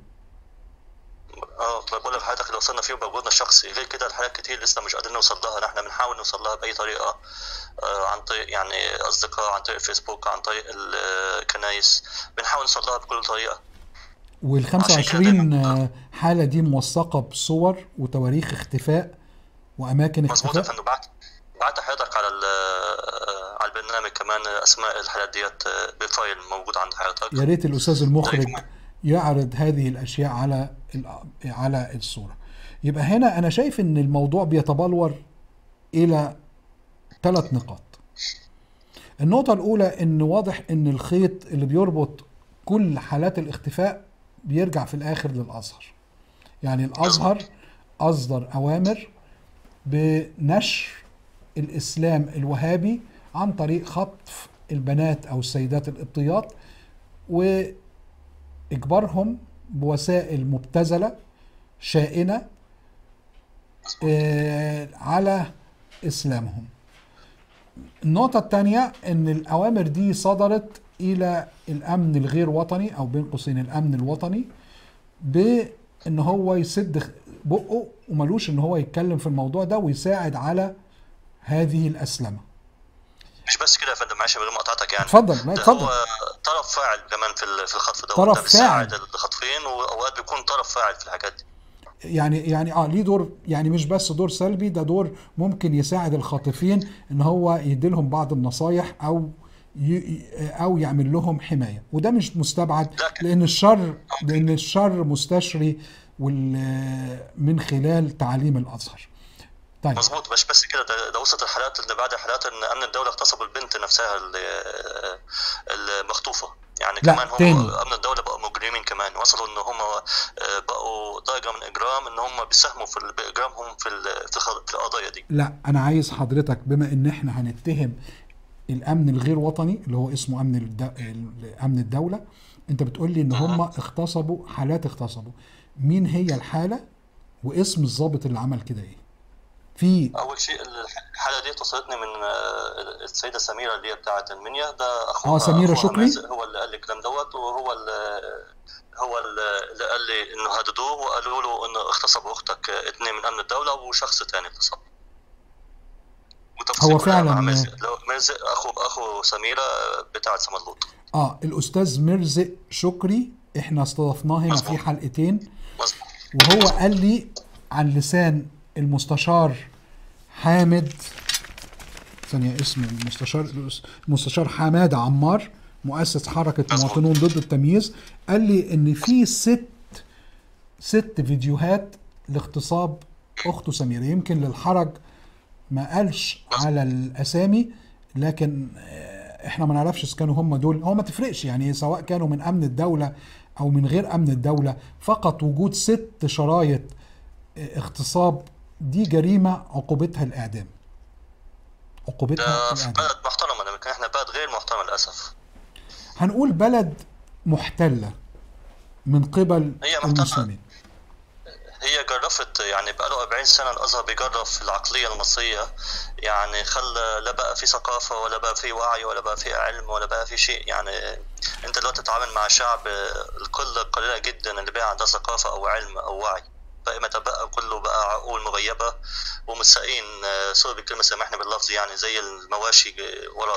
اه بقول لك حضرتك اللي وصلنا فيه بمجهودنا الشخصي. غير كده الحاجات كتير لسه مش قادرين نوصل لها، احنا بنحاول نوصل لها باي طريقه، آه عن طريق يعني اصدقاء، عن طريق الفيسبوك، عن طريق الكنايس، بنحاول نوصل لها بكل طريقه. وال خمسة وعشرين حاله دي موثقه بصور وتواريخ اختفاء واماكن اختفاء. مظبوط يا فندم. بعت بعت حضرتك على على البرنامج كمان اسماء الحالات ديت بفايل موجود عند حضرتك. يا ريت الاستاذ المخرج يعرض هذه الاشياء على على الصوره. يبقى هنا انا شايف ان الموضوع بيتبلور الى ثلاث نقاط. النقطه الاولى ان واضح ان الخيط اللي بيربط كل حالات الاختفاء بيرجع في الاخر للازهر. يعني الازهر اصدر اوامر بنشر الاسلام الوهابي عن طريق خطف البنات او السيدات القبطيات واجبارهم بوسائل مبتذله شائنه على اسلامهم. النقطه الثانيه ان الاوامر دي صدرت الى الامن الغير وطني او بين قوسين الامن الوطني بان هو يسد بقه وملوش ان هو يتكلم في الموضوع ده ويساعد على هذه الاسلمه. مش بس كده يا فندم، معلش من غير مقاطعتك يعني. اتفضل. لا اتفضل. هو طرف فاعل كمان في في الخطف ده، طرف بيساعد الخاطفين، واوقات بيكون طرف فاعل في الحاجات دي. يعني يعني اه ليه دور، يعني مش بس دور سلبي، ده دور ممكن يساعد الخاطفين ان هو يديلهم بعض النصايح او او يعمل لهم حمايه، وده مش مستبعد لان الشر لان الشر مستشري من خلال تعاليم الازهر. طيب. مظبوط. مش بس كده، ده, ده وصلت الحالات اللي بعد حالات ان امن الدوله اغتصبوا البنت نفسها المخطوفه. يعني كمان هم امن الدوله بقوا مجرمين كمان، وصلوا ان هم بقوا درجه من اجرام ان هم بيساهموا في باجرامهم في في القضايا دي. لا انا عايز حضرتك، بما ان احنا هنتهم الامن الغير وطني اللي هو اسمه امن الد... امن الدوله، انت بتقول لي ان هم اغتصبوا حالات اغتصبوا. مين هي الحاله واسم الضابط اللي عمل كده ايه؟ في اول شيء الحاله دي اتصلتني من السيده سميره اللي هي بتاعه المنيا، ده اخوها. اه سميره شكري هو اللي قال لي الكلام دوت، وهو اللي هو اللي قال لي انه هددوه وقالوا له انه اغتصبوا اختك اثنين من امن الدوله وشخص ثاني اغتصب. هو فعلا مرزق اخو اخو سميره بتاعه سملوط. اه الاستاذ مرزق شكري احنا استضفناه هنا في حلقتين. مظبوط. وهو قال لي عن لسان المستشار حامد، ثانية اسم المستشار المستشار حمادة عمار مؤسس حركة مواطنون ضد التمييز، قال لي ان في ست ست فيديوهات لاغتصاب اخته سميرة. يمكن للحرج ما قالش على الاسامي، لكن احنا ما نعرفش اذا كانوا هم دول. هو ما تفرقش يعني سواء كانوا من امن الدولة او من غير امن الدولة، فقط وجود ست شرايط اغتصاب دي جريمة عقوبتها الإعدام. عقوبتها الإعدام. بلد محترمة، لكن احنا بلد غير محترمة للأسف. هنقول بلد محتلة من قبل المسلمين. هي جرفت يعني بقاله أربعين سنة الأزهر بيجرف العقلية المصرية، يعني خلى لا بقى في ثقافة ولا بقى في وعي ولا بقى في علم ولا بقى في شيء. يعني أنت دلوقتي تتعامل مع شعب القلة القليلة جدا اللي بقى عندها ثقافة أو علم أو وعي، باقي ما تبقى كله بقى عقول مغيبة ومساقين، سوري بالكلمة سامحني باللفظ، يعني زي المواشي ورا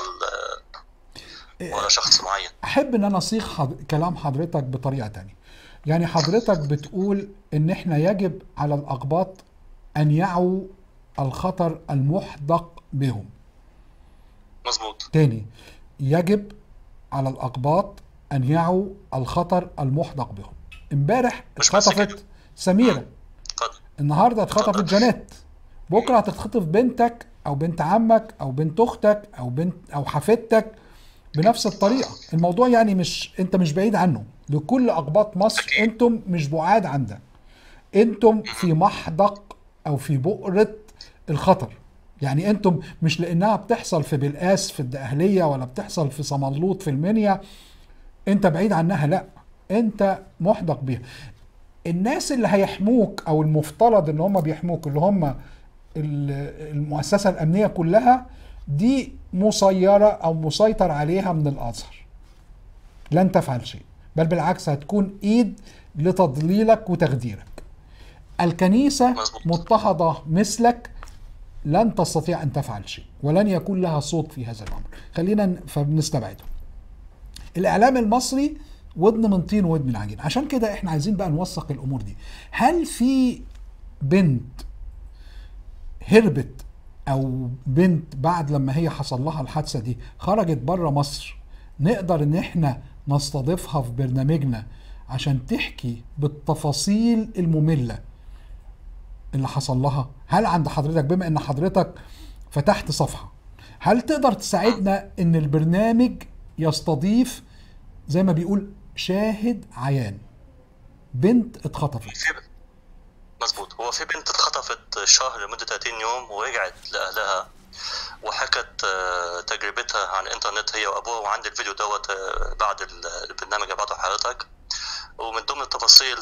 ورا شخص معين. احب ان انا اصيغ حض... كلام حضرتك بطريقه تانية. يعني حضرتك بتقول ان احنا يجب على الاقباط ان يعوا الخطر المحدق بهم. مظبوط. تاني، يجب على الاقباط ان يعوا الخطر المحدق بهم. امبارح اتخطفت سميرة، النهارده اتخطفت جانيت، بكره هتتخطف بنتك او بنت عمك او بنت اختك او بنت او حفيدتك بنفس الطريقه. الموضوع يعني مش انت مش بعيد عنه، لكل اقباط مصر انتم مش بعاد عن ده، انتم في محدق او في بؤره الخطر. يعني انتم مش لانها بتحصل في بلقاس في الدقهليه ولا بتحصل في صمنلوط في المنيا انت بعيد عنها، لا انت محدق بيها. الناس اللي هيحموك او المفترض ان هم بيحموك اللي هم المؤسسه الامنيه كلها دي مسيره او مسيطر عليها من الازهر، لن تفعل شيء، بل بالعكس هتكون ايد لتضليلك وتخديرك. الكنيسه مضطهده مثلك، لن تستطيع ان تفعل شيء ولن يكون لها صوت في هذا الامر، خلينا فبنستبعده. الاعلام المصري ودن من طين ودن من عجين، عشان كده احنا عايزين بقى نوثق الامور دي. هل في بنت هربت او بنت بعد لما هي حصل لها الحادثه دي خرجت بره مصر نقدر ان احنا نستضيفها في برنامجنا عشان تحكي بالتفاصيل الممله اللي حصل لها؟ هل عند حضرتك بما ان حضرتك فتحت صفحه، هل تقدر تساعدنا ان البرنامج يستضيف زي ما بيقول شاهد عيان بنت اتخطفت؟ مظبوط. هو في بنت اتخطفت شهر لمدة ثلاثين يوم ورجعت لأهلها وحكت تجربتها عن الانترنت هي وأبوها، وعندي الفيديو دوت بعد البرنامج بعده حضرتك. ومن ضمن التفاصيل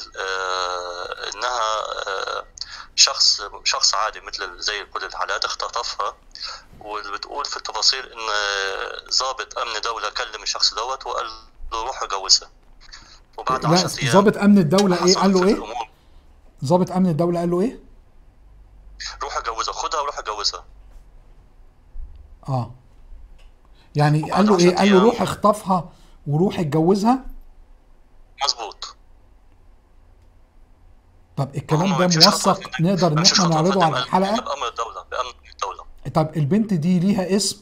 إنها شخص شخص عادي مثل زي كل الحالات اختطفها، واللي بتقول في التفاصيل إن ضابط أمن دولة كلم الشخص دوت وقال له روح اتجوزها. وبعد عشرة أيام ضابط أمن الدولة إيه قال له إيه؟ ضابط امن الدوله قال له ايه؟ روح اتجوزها، خدها وروح اتجوزها. اه يعني قال له ايه؟ قال له روح اخطفها وروح اتجوزها. مظبوط. طب الكلام ده موثق نقدر ان احنا نعرضه على الحلقه؟ بامر الدوله بامر الدوله. طب البنت دي ليها اسم؟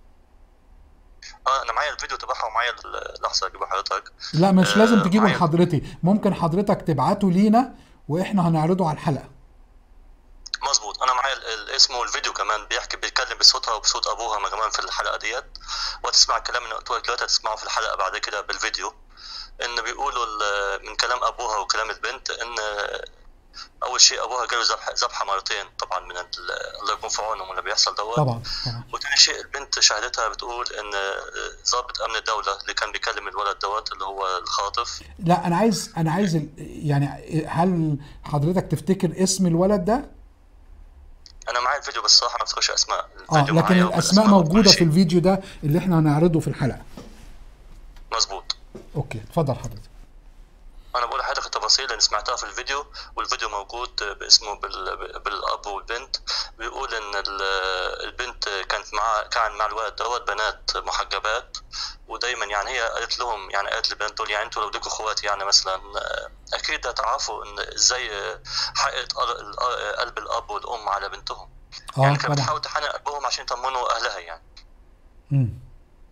اه انا معايا الفيديو تبعها ومعايا اللحظه اجيبها حضرتك. لا مش آه لازم تجيبه لحضرتي، ممكن حضرتك تبعته لينا واحنا هنعرضه على الحلقه. مظبوط. انا معايا الاسم والفيديو كمان بيحكي بيتكلم بصوتها وبصوت ابوها كمان في الحلقه ديت، وهتسمع الكلام اللي قلته لك دلوقتي هتسمعه في الحلقه بعد كده بالفيديو. ان بيقولوا من كلام ابوها وكلام البنت ان اول شيء ابوها جاله ذبح ذبحه مرتين طبعا من الله يكون في عونهم اللي بيحصل دوت طبعا طبعا. وثاني شيء البنت شهادتها بتقول ان ضابط امن الدوله اللي كان بيكلم الولد دوت اللي هو الخاطف. لا انا عايز انا عايز يعني هل حضرتك تفتكر اسم الولد ده؟ انا معايا الفيديو بس صراحه ما افتكرش اسماء الفيديو. اه لكن الاسماء موجوده في الفيديو ده اللي احنا هنعرضه في الحلقه. مظبوط. اوكي اتفضل حضرتك. انا بقول لحضرتك التفاصيل اللي سمعتها في الفيديو، والفيديو موجود باسمه بالاب والبنت. بيقول ان البنت كانت مع كان مع الولد دوت بنات محجبات، ودايما يعني هي قالت لهم يعني قالت للبنات دول يعني انتوا لو ليكوا اخوات يعني مثلا اكيد هتعرفوا ان ازاي حققت قلب الاب والام على بنتهم. آه يعني كانت بتحاول تحنن قلبهم عشان يطمنوا اهلها يعني. امم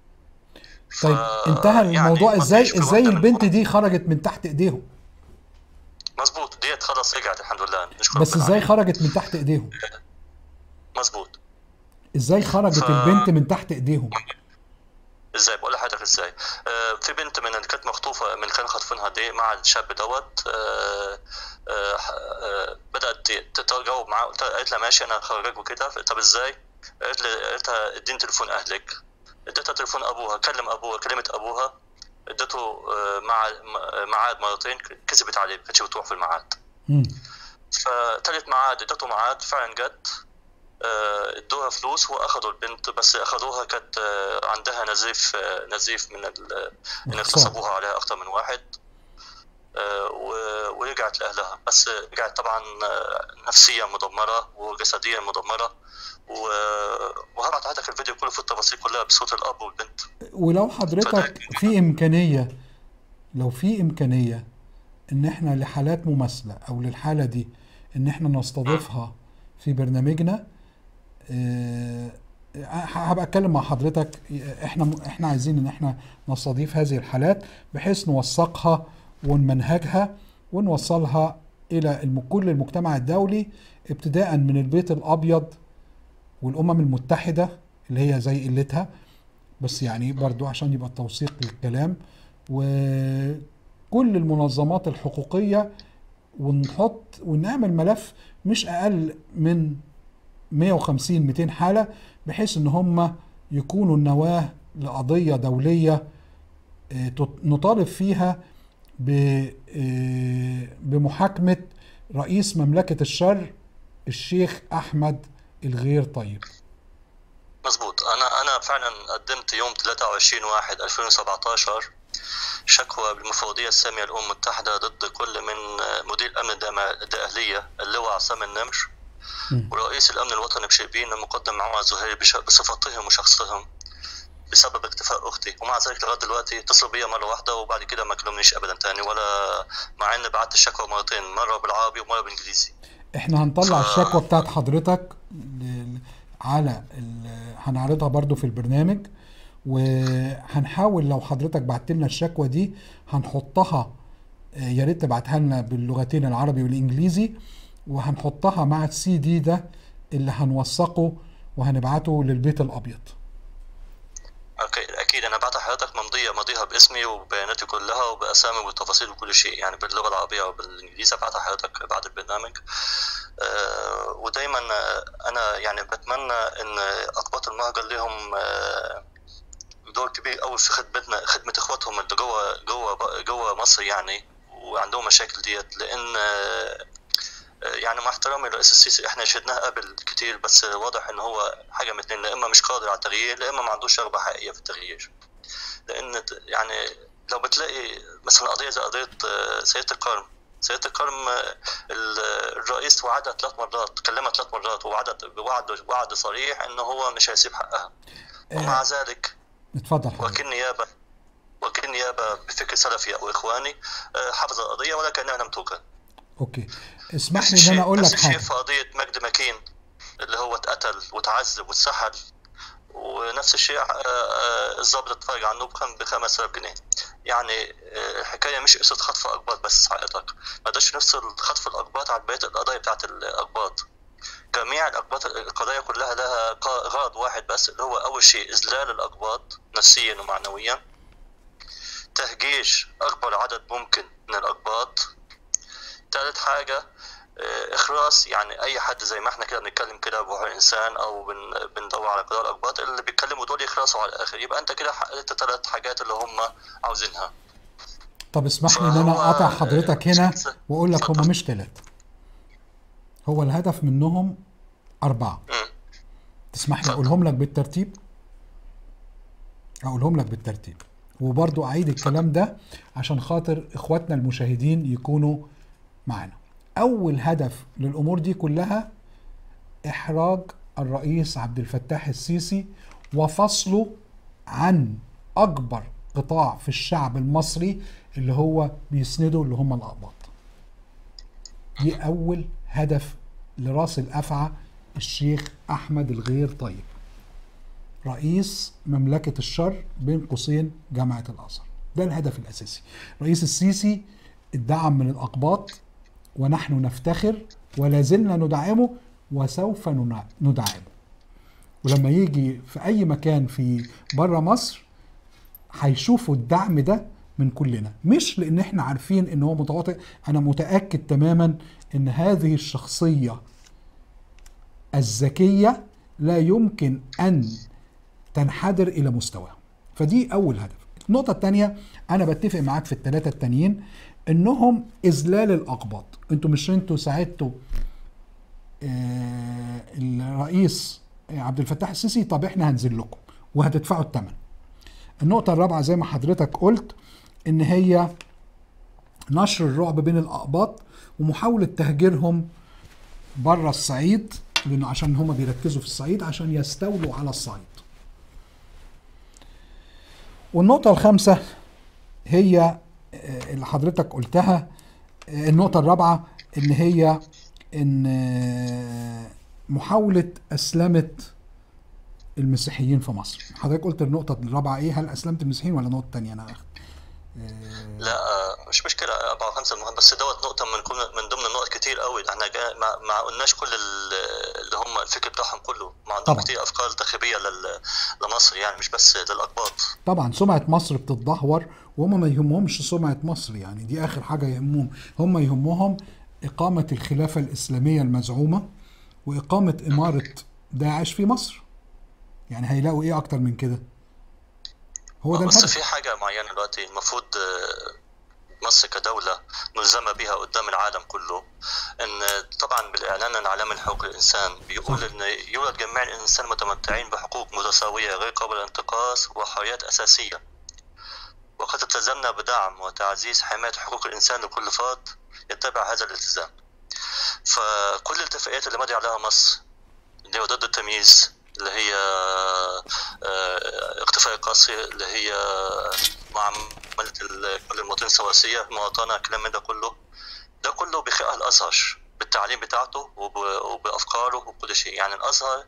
طيب انتهى الموضوع يعني ازاي؟ ازاي البنت دي خرجت من تحت ايديهم؟ مظبوط. ديت خلاص رجعت الحمد لله نشكر. بس ازاي خرجت من تحت ايديهم؟ مظبوط. ازاي خرجت ف... البنت من تحت ايديهم؟ ازاي بقول لحضرتك ازاي؟ آه في بنت من اللي كانت مخطوفه من كانوا خاطفينها دي مع الشاب دوت آه آه آه بدات تتجاوب معاه، قالت لها ماشي انا هخرجك وكده. طب ازاي؟ قالت لها اديني تليفون اهلك. اديتها تليفون ابوها، كلم ابوها كلمت ابوها، ادته مع ميعاد مرتين كذبت عليه ما كانتش بتروح في الميعاد. فتالت معاد ادته معاد فعلا جت، ادوها فلوس واخدوا البنت، بس اخدوها كانت عندها نزيف نزيف من ان اغتصبوها عليها اكتر من واحد، ورجعت لاهلها. بس رجعت طبعا نفسيا مدمره وجسديا مدمره، وهبعت لحضرتك الفيديو كله في التفاصيل كلها بصوت الاب والبنت. ولو حضرتك في امكانيه لو في امكانيه ان احنا لحالات مماثله او للحاله دي ان احنا نستضيفها في برنامجنا، أه هبقى اتكلم مع حضرتك. احنا احنا عايزين ان احنا نستضيف هذه الحالات بحيث نوثقها ونمنهجها ونوصلها الى كل المجتمع الدولي، ابتداء من البيت الابيض والامم المتحده اللي هي زي قلتها، بس يعني برضو عشان يبقى التوثيق للكلام، وكل المنظمات الحقوقيه، ونحط ونعمل ملف مش اقل من مئة وخمسين مئتين حاله، بحيث ان هم يكونوا النواه لقضيه دوليه نطالب فيها بمحاكمه رئيس مملكه الشر الشيخ احمد الغير طيب. مظبوط. انا انا فعلا قدمت يوم ثلاثة وعشرين واحد ألفين وسبعتاشر شكوى بالمفوضيه الساميه للامم المتحده ضد كل من مدير الامن الداخليه اللواء عصام النمر ورئيس الامن الوطني بشربين المقدم عمر الزهيري بصفتهم وشخصهم بسبب اختفاء اختي. ومع ذلك لغايه دلوقتي اتصلوا بيا مره واحده وبعد كده ما كلمنيش ابدا تاني، ولا مع اني بعت الشكوى مرتين، مره بالعربي ومره بالانجليزي. احنا هنطلع ف... الشكوى بتاعت حضرتك على هنعرضها برضو في البرنامج، وهنحاول لو حضرتك بعت لنا الشكوى دي هنحطها، يا ريت تبعتها لنا باللغتين العربي والانجليزي، وهنحطها مع السي دي ده اللي هنوثقه وهنبعته للبيت الابيض. اوكي اكيد. انا بعت حضرتك ممضيه ماضيها باسمي وبياناتي كلها وباسامي وتفاصيل وكل شيء، يعني باللغه العربيه وبالانجليزي بعت حضرتك بعد البرنامج. أه ودايما انا يعني بتمنى ان اقباط المهجر لهم أه دور كبير قوي في خدمتنا، خدمه اخواتهم اللي جوه جوه جوه مصر يعني، وعندهم مشاكل ديت. لان أه يعني مع احترامي لرئيس السيسي احنا شهدناه قبل كتير، بس واضح ان هو حاجه من اتنين، لا اما مش قادر على التغيير، لا اما ما عندوش رغبه حقيقيه في التغيير. لان يعني لو بتلاقي مثلا قضيه زي قضيه سيده القرم، سيده القرم الرئيس وعدها ثلاث مرات، كلمها ثلاث مرات ووعدت بوعد وعد صريح ان هو مش هيسيب حقها، ومع ذلك اتفضل وكيل نيابه وكيل نيابه بفكر سلفي او اخواني حفظ القضيه ولا كانها لم توكل. اوكي اسمح لي ان انا اقول لك حاجه. نفس الشيء في قضيه مجدي مكين اللي هو اتقتل وتعذب واتسحل، ونفس الشيء الضابط اتفرج عنه ب خمسة آلاف جنيه. يعني الحكايه مش قصه خطف اقباط بس حضرتك، ما قدرش نفصل خطف الاقباط عن بقيه القضايا بتاعت الاقباط. جميع الاقباط القضايا كلها لها غرض واحد بس، اللي هو اول شيء اذلال الاقباط نفسيا ومعنويا، تهجير اكبر عدد ممكن من الاقباط، ثالث حاجه اخراس يعني اي حد زي ما احنا كده بنتكلم كده بروح الانسان او بن بندور على قضايا الاقباط اللي بيتكلموا دول يخلصوا على الاخر، يبقى انت كده حققت ثلاث حاجات اللي هم عاوزينها. طب اسمح لي ان انا اقاطع حضرتك هنا واقول لك هم مش ثلاثه، هو الهدف منهم اربعه. م. تسمح لي اقولهم لك بالترتيب؟ اقولهم لك بالترتيب وبرضو اعيد الكلام ده عشان خاطر اخواتنا المشاهدين يكونوا معنا. أول هدف للأمور دي كلها إحراج الرئيس عبد الفتاح السيسي وفصله عن أكبر قطاع في الشعب المصري اللي هو بيسنده اللي هم الأقباط. دي أول هدف لراس الأفعى الشيخ أحمد الغير طيب، رئيس مملكة الشر بين قوسين جامعة الأزهر. ده الهدف الأساسي. رئيس السيسي ادعم من الأقباط ونحن نفتخر ولا زلنا ندعمه وسوف ندعمه، ولما يجي في أي مكان في بره مصر هيشوفوا الدعم ده من كلنا، مش لأن احنا عارفين ان هو متواطئ. أنا متأكد تماما ان هذه الشخصية الذكية لا يمكن أن تنحدر إلى مستواه. فدي أول هدف. النقطة الثانية أنا بتفق معاك في الثلاثة التانيين، انهم اذلال الاقباط. انتوا مش انتوا ساعدتوا آه الرئيس عبد الفتاح السيسي، طب احنا هنزل لكم وهتدفعوا الثمن. النقطة الرابعة زي ما حضرتك قلت ان هي نشر الرعب بين الاقباط ومحاولة تهجيرهم بره الصعيد، لانه عشان هم بيركزوا في الصعيد عشان يستولوا على الصعيد. والنقطة الخامسة هي اللي حضرتك قلتها، النقطة الرابعة ان هي ان محاولة اسلمة المسيحيين في مصر. حضرتك قلت النقطة الرابعة ايه؟ هل اسلمت المسيحيين ولا نقطة تانية؟ انا اخد لا مش مشكلة أربعة وخمسة المهم، بس دوت نقطة من كل من ضمن النقط كتير قوي. احنا ما, ما قلناش كل اللي هم الفكر بتاعهم كله، ما عندهم كتير أفكار تخريبية لمصر يعني، مش بس للأقباط. طبعا سمعة مصر بتتدهور وهم ما يهمهمش سمعة مصر، يعني دي آخر حاجة يهمهم. هم يهمهم إقامة الخلافة الإسلامية المزعومة وإقامة إمارة داعش في مصر. يعني هيلاقوا إيه أكتر من كده؟ هو ده بس الهدف. في حاجة معينة دلوقتي المفروض مصر كدولة ملزمة بها قدام العالم كله، ان طبعا بالاعلان العالمي لحقوق الانسان بيقول ان يولد جميع الانسان متمتعين بحقوق متساوية غير قابلة للانتقاص وحريات اساسية، وقد التزمنا بدعم وتعزيز حماية حقوق الانسان لكل فرد يتبع هذا الالتزام. فكل الاتفاقيات اللي مضي عليها مصر اللي هي ضد التمييز، اللي هي اقتفاء القسري، اللي هي معاملة كل المواطنين سواسية، مواطنة، الكلام من ده كله، ده كله بيخلقها الأزهر بالتعليم بتاعته وبأفكاره وكل شيء. يعني الأزهر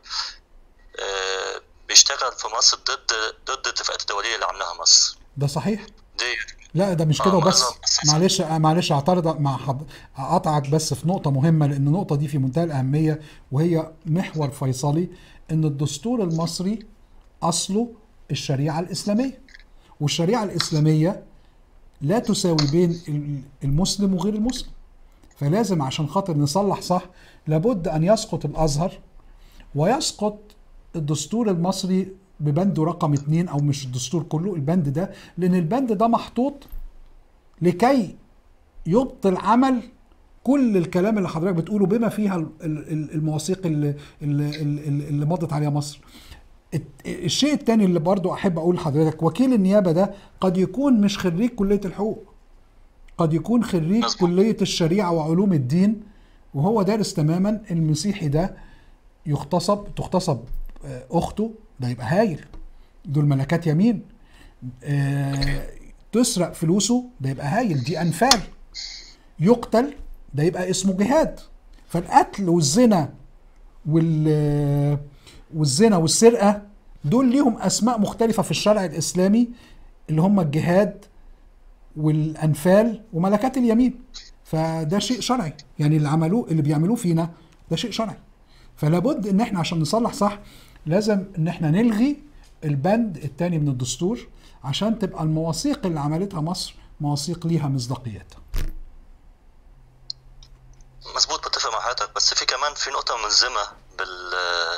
بيشتغل في مصر ضد ضد الاتفاقات الدولية اللي عملها مصر. ده صحيح؟ دي لا ده مش كده وبس. معلش معلش اعترض مع حض... اقطعك بس في نقطة مهمة، لأن النقطة دي في منتهى الأهمية وهي محور فيصلي. إن الدستور المصري أصله الشريعة الإسلامية، والشريعة الإسلامية لا تساوي بين المسلم وغير المسلم. فلازم عشان خاطر نصلح صح لابد أن يسقط الأزهر ويسقط الدستور المصري ببنده رقم اتنين، أو مش الدستور كله، البند ده، لأن البند ده محطوط لكي يبطل عمل كل الكلام اللي حضرتك بتقوله بما فيها المواثيق اللي, اللي, اللي مضت عليها مصر. الشيء الثاني اللي برضو أحب أقول لحضرتك، وكيل النيابة ده قد يكون مش خريج كلية الحقوق، قد يكون خريج كلية الشريعة وعلوم الدين، وهو دارس تماما المسيحي ده يغتصب تغتصب أخته، ده يبقى هايل، دول ملكات يمين. أه تسرق فلوسه، ده يبقى هايل، دي أنفال. يقتل، ده يبقى اسمه جهاد. فالقتل والزنا وال والزنا والسرقة دول ليهم أسماء مختلفة في الشرع الإسلامي، اللي هم الجهاد والأنفال وملكات اليمين. فده شيء شرعي، يعني اللي عملوه اللي بيعملوه فينا ده شيء شرعي. فلابد ان احنا عشان نصلح صح لازم ان احنا نلغي البند الثاني من الدستور عشان تبقى المواثيق اللي عملتها مصر مواثيق ليها مصداقيتها. مظبوط، بتفق مع حضرتك، بس في كمان في نقطة ملزمة بال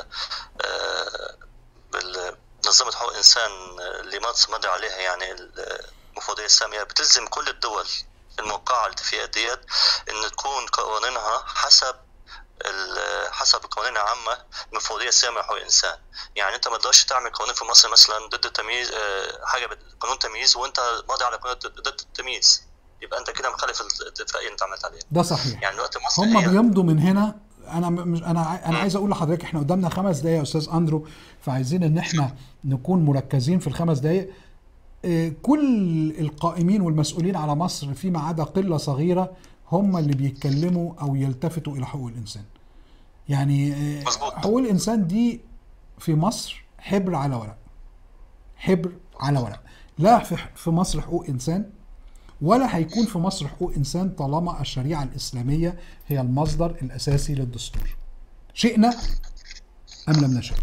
بمنظمة حقوق الإنسان اللي مصر مضى عليها، يعني المفوضية السامية بتلزم كل الدول الموقعة على الاتفاقيات ديت إن تكون قوانينها حسب حسب القوانين العامة المفوضية السامية لحقوق الإنسان. يعني أنت ما تقدرش تعمل قانون في مصر مثلا ضد التمييز، حاجة قانون تمييز وأنت ماضي على قانون ضد التمييز، يبقى أنت كده مخالف الاتفاقية اللي أنت عملت عليها. ده صحيح. يعني دلوقتي مصر هم بيمضوا من هنا. انا مش انا انا عايز اقول لحضرتك احنا قدامنا خمس دقايق يا استاذ اندرو، فعايزين ان احنا نكون مركزين في الخمس دقايق. كل القائمين والمسؤولين على مصر فيما عدا قلة صغيرة هم اللي بيتكلموا او يلتفتوا الى حقوق الانسان. يعني حقوق الانسان دي في مصر حبر على ورق، حبر على ورق. لا في مصر حقوق انسان ولا هيكون في مصر حقوق إنسان طالما الشريعة الإسلامية هي المصدر الأساسي للدستور، شئنا أم لم نشأ،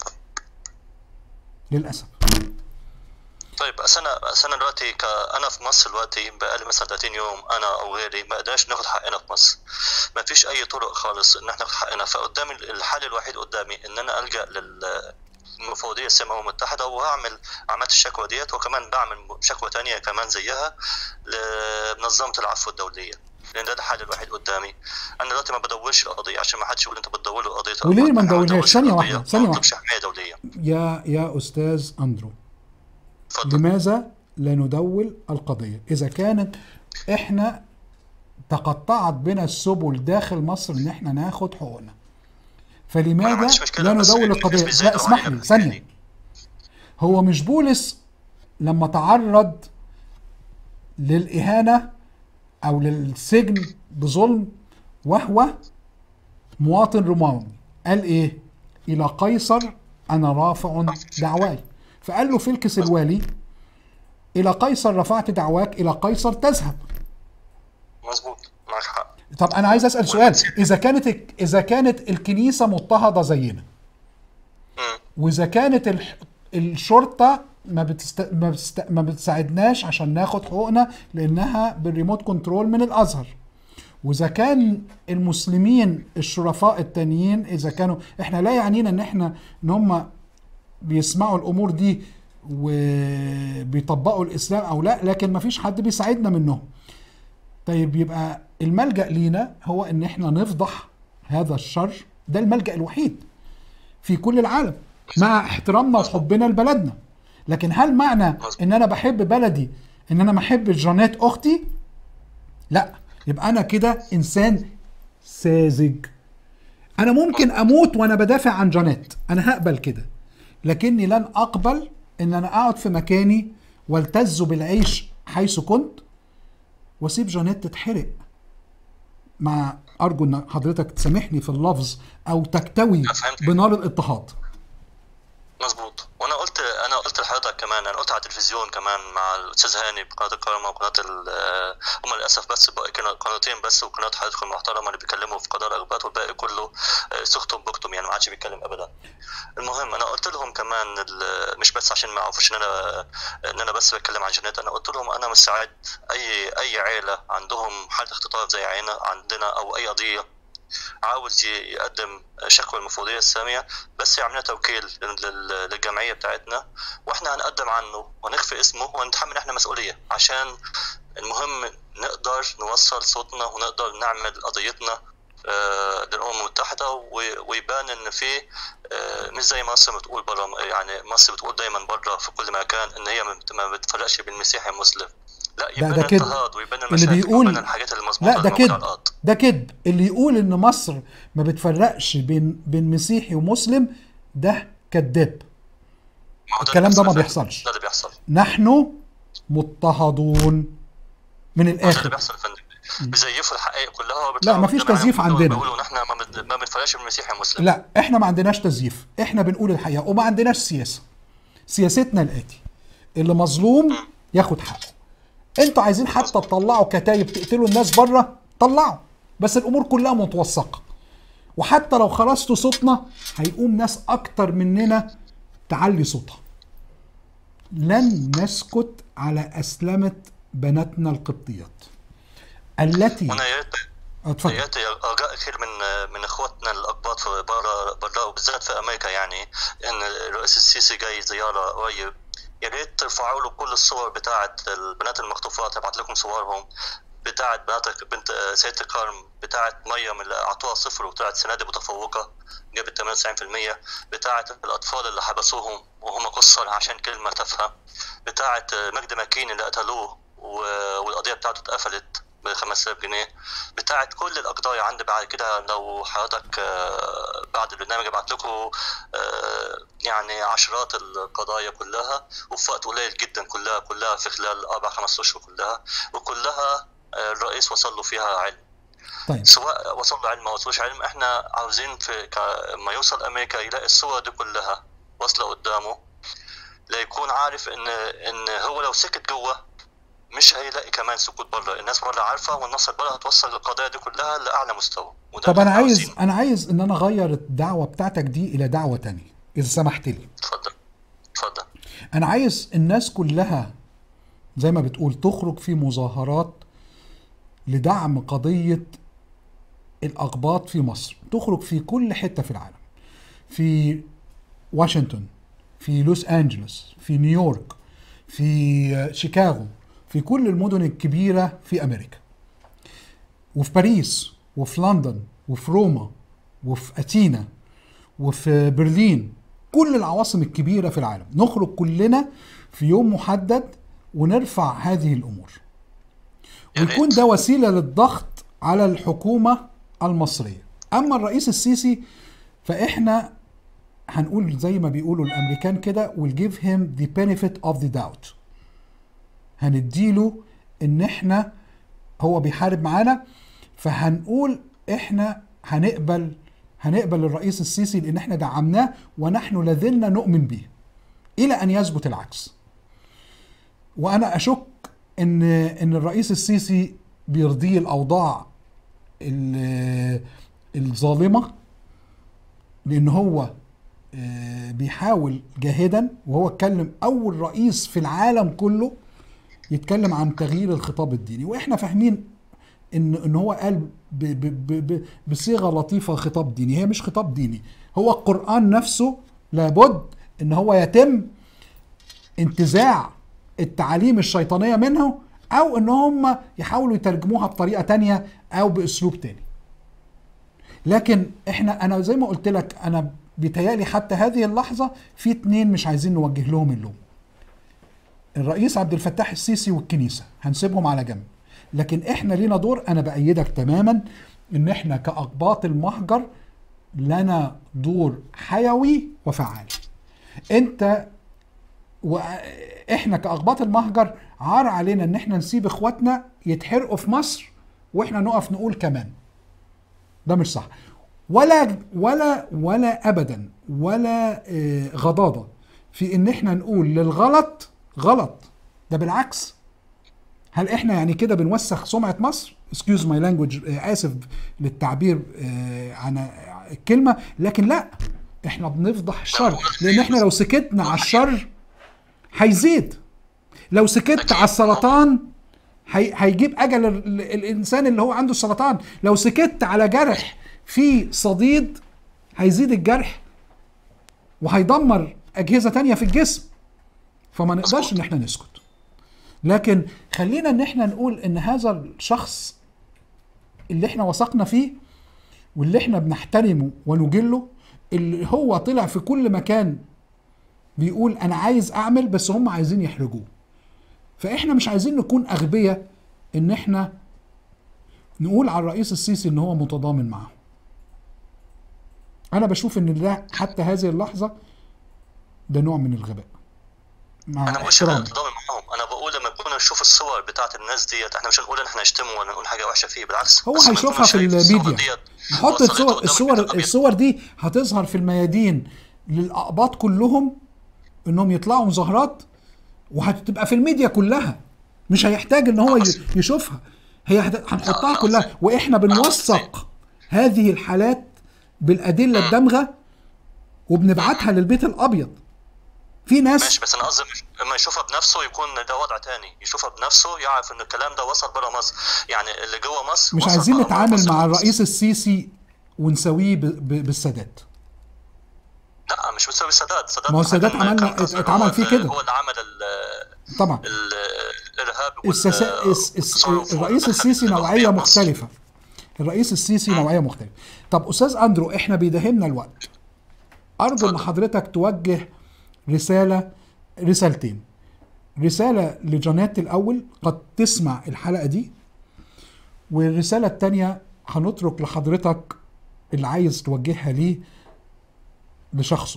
للأسف. طيب أصل أنا أصل أنا دلوقتي أنا في مصر دلوقتي بقالي مثلا ثلاثين يوم أنا أو غيري ما قدرناش ناخد حقنا في مصر، ما فيش أي طرق خالص إن إحنا ناخد حقنا. فقدامي الحل الوحيد قدامي إن أنا ألجأ لل المفوضيه الساميه الامم المتحده، وهعمل عملت الشكوى ديت، وكمان بعمل شكوى تانية كمان زيها لمنظمه العفو الدوليه، لان ده الحل الوحيد قدامي. انا دلوقتي ما بدورش القضيه عشان ما حدش يقول انت بتدور له قضيه. وليه ما ندورهاش؟ ثانيه واحده ثانيه واحده حمايه دوليه. يا يا استاذ اندرو، فضل. لماذا لا ندول القضيه اذا كانت احنا تقطعت بنا السبل داخل مصر ان احنا ناخد حقوقنا؟ فلماذا لا ندول القضيه؟ لا اسمح لي ثانيه، هو مش بولس لما تعرض للإهانة أو للسجن بظلم وهو مواطن روماني قال إيه؟ إلى قيصر أنا رافع دعواي. فقال له فيلكس الوالي إلى قيصر رفعت دعواك، إلى قيصر تذهب. مظبوط، معك حق. طب أنا عايز أسأل سؤال، إذا كانت إذا كانت الكنيسة مضطهدة زينا، وإذا كانت الح... الشرطة ما بتست... ما, بتست... ما بتساعدناش عشان ناخد حقوقنا لانها بالريموت كنترول من الازهر، واذا كان المسلمين الشرفاء التانيين اذا كانوا، احنا لا يعنينا ان احنا ان هم بيسمعوا الامور دي وبيطبقوا الاسلام او لا، لكن ما فيش حد بيساعدنا منهم. طيب يبقى الملجأ لينا هو ان احنا نفضح هذا الشر، ده الملجأ الوحيد في كل العالم مع احترامنا وحبنا لبلدنا. لكن هل معنى ان انا بحب بلدي ان انا ما احبش جانيت اختي؟ لا، يبقى انا كده انسان ساذج. انا ممكن اموت وانا بدافع عن جانيت، انا هقبل كده، لكني لن اقبل ان انا اقعد في مكاني والتز بالعيش حيث كنت واسيب جانيت تتحرق. مع ارجو ان حضرتك تسامحني في اللفظ او تكتوي بنار الاضطهاد. مظبوط. وانا قلت انا قلت لحضرتك كمان، انا قلت على التلفزيون كمان مع الاستاذ هاني بقناه الكرامه وقناه هم للاسف بس قناتين بس، وقناه حضرتك المحترمه اللي بيتكلموا في قضايا الاقباط، والباقي كله سختم بكتم يعني ما عادش بيتكلم ابدا. المهم انا قلت لهم كمان مش بس عشان ما يعرفوش ان انا ان انا بس بتكلم عن جنات، انا قلت لهم انا مستعد اي اي عيله عندهم حاله اختطاف زي عينا عندنا او اي قضيه عاوز يقدم شكوى المفوضيه الساميه، بس يعملنا توكيل للجمعيه بتاعتنا واحنا هنقدم عنه ونخفي اسمه ونتحمل احنا مسؤوليه، عشان المهم نقدر نوصل صوتنا ونقدر نعمل قضيتنا للامم المتحده، ويبان ان في مش زي مصر بتقول بره، يعني مصر بتقول دايما بره في كل مكان ان هي ما بتفرقش بين مسيحي ومسلم. لا، يبان الاضطهاد ويبان المشاكل ويبان الحاجات المظبوطه. لا ده كده ده كده اللي يقول ان مصر ما بتفرقش بين بين مسيحي ومسلم ده كذاب. الكلام ده ما بيحصلش. ده اللي بيحصل. نحن مضطهدون من الاخر. اللي بيحصل يا فندم بيزيفوا الحقائق كلها. لا ما فيش تزييف عندنا. بيقولوا احنا ما بنفرقش بين مسيحي ومسلم. لا احنا ما عندناش تزييف، احنا بنقول الحقيقه وما عندناش سياسه. سياستنا الاتي: اللي مظلوم م. ياخد حقه. انتوا عايزين حتى تطلعوا كتايب تقتلوا الناس بره، طلعوا، بس الامور كلها متوثقه. وحتى لو خرجتوا صوتنا هيقوم ناس اكتر مننا تعلي صوتها. لن نسكت على اسلمه بناتنا القبطيات التي وانا يا ريت يا ريت رجاء خير من من اخواتنا الاقباط في بره بره وبالذات في امريكا، يعني ان الرئيس السيسي جاي زياره قريب، يا ريت ترفعوا له كل الصور بتاعه البنات المخطوفات، هبعت لكم صورهم، بتاعه بنات بنت سيدة الكرم، بتاعه مريم اللي اعطوها صفر وطلعت سنه دي متفوقه جابت ثمانية وتسعين بالمية، بتاعه الاطفال اللي حبسوهم وهم قصر عشان كلمه تافهه، بتاعه مجدي مكين اللي قتلوه والقضيه بتاعته اتقفلت ب خمسة آلاف جنيه، بتاعه كل القضايا عندي. بعد كده لو حضرتك بعد البرنامج ابعت لكم يعني عشرات القضايا كلها وفي وقت قليل جدا، كلها كلها في خلال اربع خمس اشهر كلها، وكلها الرئيس وصل له فيها علم. طيب. سواء وصل له علم ما وصلوش علم، احنا عاوزين في ما يوصل امريكا يلاقي الصور دي كلها واصله قدامه، لا يكون عارف ان ان هو لو سكت جوه مش هيلاقي كمان سكوت بره، الناس بره عارفه والناس بره هتوصل القضايا دي كلها لاعلى مستوى. طب انا عايز عاوزين. انا عايز ان انا اغير الدعوه بتاعتك دي الى دعوه تانية اذا سمحت لي. اتفضل اتفضل. انا عايز الناس كلها زي ما بتقول تخرج في مظاهرات لدعم قضيه الاقباط في مصر، تخرج في كل حته في العالم، في واشنطن، في لوس أنجلوس، في نيويورك، في شيكاغو، في كل المدن الكبيرة في أمريكا، وفي باريس، وفي لندن، وفي روما، وفي أثينا، وفي برلين، كل العواصم الكبيرة في العالم. نخرج كلنا في يوم محدد ونرفع هذه الأمور، ويكون ده وسيلة للضغط على الحكومة المصرية. أما الرئيس السيسي فإحنا هنقول زي ما بيقولوا الأمريكان كده we'll give him the benefit of the doubt، هنديله إن إحنا هو بيحارب معانا، فهنقول إحنا هنقبل هنقبل الرئيس السيسي لأن إحنا دعمناه ونحن لازلنا نؤمن به إلى أن يثبت العكس. وأنا أشك إن إن الرئيس السيسي بيرضيه الأوضاع الظالمة، لأن هو بيحاول جاهدا، وهو اتكلم أول رئيس في العالم كله يتكلم عن تغيير الخطاب الديني، وإحنا فاهمين إن إن هو قال ب ب ب بصيغة لطيفة خطاب ديني. هي مش خطاب ديني، هو القرآن نفسه لابد إن هو يتم انتزاع التعاليم الشيطانية منه، أو إن هم يحاولوا يترجموها بطريقة تانية أو بأسلوب تاني. لكن إحنا أنا زي ما قلت لك، أنا بيتهيألي حتى هذه اللحظة في اتنين مش عايزين نوجه لهم اللوم، الرئيس عبد الفتاح السيسي والكنيسة، هنسيبهم على جنب. لكن إحنا لينا دور، أنا بأيدك تماما إن إحنا كأقباط المهجر لنا دور حيوي وفعال. أنت وإحنا كأقباط المهجر عار علينا إن إحنا نسيب إخواتنا يتحرقوا في مصر وإحنا نقف نقول كمان ده مش صح، ولا ولا ولا أبدا ولا غضاضة في إن إحنا نقول للغلط غلط. ده بالعكس، هل إحنا يعني كده بنوسخ سمعة مصر؟ excuse my language، آسف للتعبير عن الكلمة، لكن لا، إحنا بنفضح الشر، لأن إحنا لو سكتنا على الشر هيزيد. لو سكت على السرطان هي هيجيب أجل الإنسان اللي هو عنده السرطان. لو سكت على جرح في صديد هيزيد الجرح وهيدمر أجهزة تانية في الجسم. فما نقدرش إن إحنا نسكت، لكن خلينا إن إحنا نقول إن هذا الشخص اللي إحنا وثقنا فيه واللي إحنا بنحترمه ونجله، اللي هو طلع في كل مكان بيقول أنا عايز أعمل بس هم عايزين يحرجوه، فإحنا مش عايزين نكون أغبياء إن إحنا نقول على الرئيس السيسي إن هو متضامن معه. أنا بشوف إن ده حتى هذه اللحظة ده نوع من الغباء. أنا مش متضامن معهم، أنا بقول لما نكون نشوف الصور بتاعت الناس ديت، إحنا مش هنقول إن إحنا نشتموا ولا نقول حاجة وحشة فيه، بالعكس هو هيشوفها في الميديا. نحط الصور الصور الصور دي هتظهر في الميادين للأقباط كلهم إنهم يطلعوا مظاهرات، وهتبقى في الميديا كلها، مش هيحتاج إن هو يشوفها، هي هنحطها كلها. وإحنا بنوثق هذه الحالات بالأدلة الدامغة وبنبعتها للبيت الأبيض. في ناس ماشي، بس انا قصدي لما يشوفها بنفسه يكون ده وضع تاني، يشوفها بنفسه يعرف ان الكلام ده وصل بره مصر، يعني اللي جوه مصر. مش عايزين نتعامل مع الرئيس السيسي ونسويه بالسادات. لا مش بتسوي بالسادات، سادات ما هو السادات عملنا اتعمل فيه كده، هو اللي عمل طبعا الارهاب. الرئيس السيسي نوعيه مختلفه، الرئيس السيسي نوعيه مختلفه. طب استاذ اندرو، احنا بيدهمنا الوقت، ارجو ان حضرتك توجه رسالة رسالتين، رسالة لجانات الأول قد تسمع الحلقة دي، والرسالة التانية هنترك لحضرتك اللي عايز توجهها ليه لشخصه.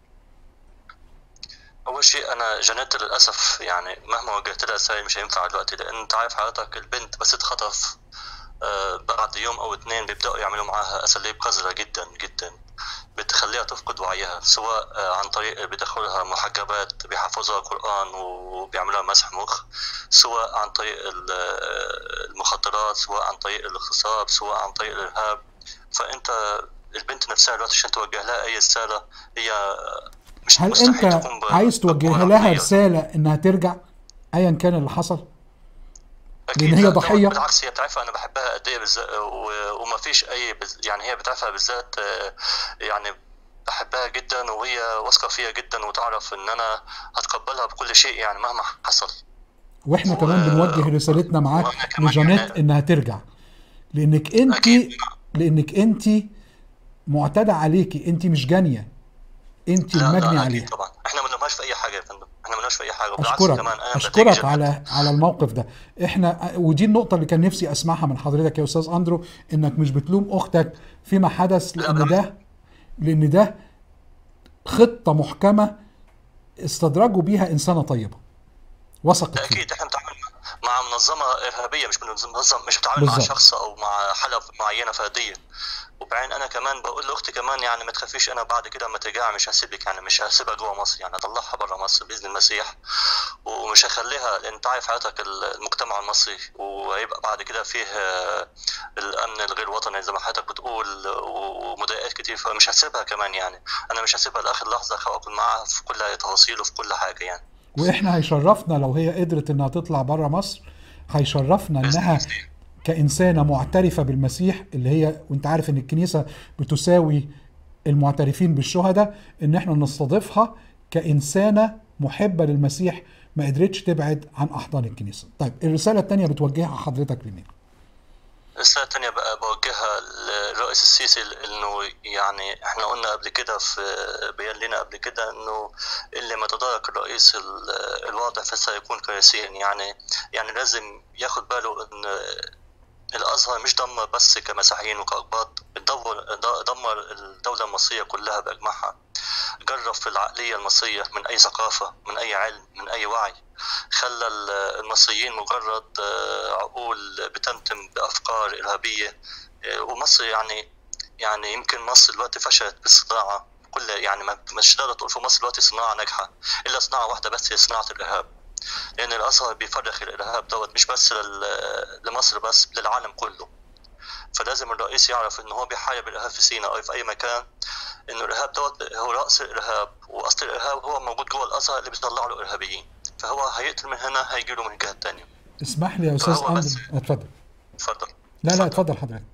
أول شيء أنا جانات للأسف يعني مهما وجهت لها رسائل مش هينفع دلوقتي، لأن أنت عارف حضرتك البنت بس تخطف بعد يوم أو اتنين بيبدأوا يعملوا معاها أساليب قذرة جدا جدا بتخليها تفقد وعيها، سواء عن طريق بيدخلها محجبات بيحفظها القرآن وبيعملها مسح مخ، سواء عن طريق المخدرات، سواء عن طريق الاغتصاب، سواء عن طريق الإرهاب. فأنت البنت نفسها دلوقتي عشان توجه لها أي رسالة هي مش هل أنت عايز توجه لها رسالة إنها ترجع أيا كان اللي حصل؟ لأن هي ضحية. بالعكس هي بتعرفها أنا بحبها قد إيه بالذات، وما فيش أي يعني هي بتعرفها بالذات يعني بحبها جدا، وهي واثقة فيها جدا، وتعرف ان انا هتقبلها بكل شيء يعني مهما حصل. واحنا و... كمان بنوجه رسالتنا معاك وانا كمان لجانيت يعني انها ترجع، لانك انت اكيد. لانك انت معتدى عليكي، انت مش جانيه، انت لا المجني لا اكيد عليها. طبعا، احنا ما بنلومهاش في اي حاجة يا فندم، احنا ما بنلومهاش في اي حاجة، وبالعكس اشكرك كمان انا بتضايق اشكرك جدا. على على الموقف ده. احنا ودي النقطه اللي كان نفسي اسمعها من حضرتك يا استاذ اندرو، انك مش بتلوم اختك فيما حدث، لا لان بالعكس. ده لان ده خطه محكمه استدرجوا بيها انسانه طيبه وثقت ده فيها. اكيد احنا بنتعامل مع منظمة ارهابية، مش منظمة، مش بتعامل مع بالظبط. شخص او مع حالة معينة فردية. وبعدين انا كمان بقول لاختي كمان يعني ما تخافيش، انا بعد كده لما ترجع مش هسيبك، يعني مش هسيبها جوه مصر، يعني هطلعها بره مصر باذن المسيح. ومش هخليها، لان انت عارف حضرتك المجتمع المصري، وهيبقى بعد كده فيه آه، الامن الغير وطني زي ما حضرتك بتقول، ومضايقات كتير، فمش هسيبها كمان يعني. انا مش هسيبها لاخر لحظه، اكون معاها في كل تفاصيل وفي كل حاجه يعني. واحنا هيشرفنا لو هي قدرت انها تطلع بره مصر، هيشرفنا باذن انها المسيح. كإنسانة معترفة بالمسيح، اللي هي وانت عارف ان الكنيسة بتساوي المعترفين بالشهداء، ان احنا نستضيفها كإنسانة محبة للمسيح ما قدرتش تبعد عن أحضان الكنيسة. طيب الرسالة التانية بتوجهها حضرتك لمين؟ الرسالة التانية بقى بوجهها للرئيس السيسي، انه يعني احنا قلنا قبل كده، في بيان لنا قبل كده انه اللي ما تدارك الرئيس الوضع فسيكون كارثيا يعني. يعني لازم ياخد باله ان الازهر مش دمر بس كمسيحيين وكأقباط، دمر الدولة المصرية كلها بأجمعها. جرب في العقلية المصرية من أي ثقافة، من أي علم، من أي وعي. خلى المصريين مجرد عقول بتنتم بأفكار إرهابية. ومصر يعني يعني يمكن مصر دلوقتي فشلت بالصناعة كل، يعني مش تقدر تقول في مصر دلوقتي صناعة ناجحة إلا صناعة واحدة بس، هي صناعة الإرهاب. لأن الأزهر بيفرخ الإرهاب دوت مش بس لمصر بس، للعالم كله. فلازم الرئيس يعرف إن هو بيحارب الإرهاب في سيناء أو في أي مكان، إنه الإرهاب دوت هو رأس الإرهاب، وأصل الإرهاب هو موجود جوه الأزهر اللي بيطلع له إرهابيين، فهو هيقتل من هنا هيجي له من الجهة الثانية. اسمح لي يا أستاذ أندرو، اتفضل. اتفضل. لا لا اتفضل حضرتك.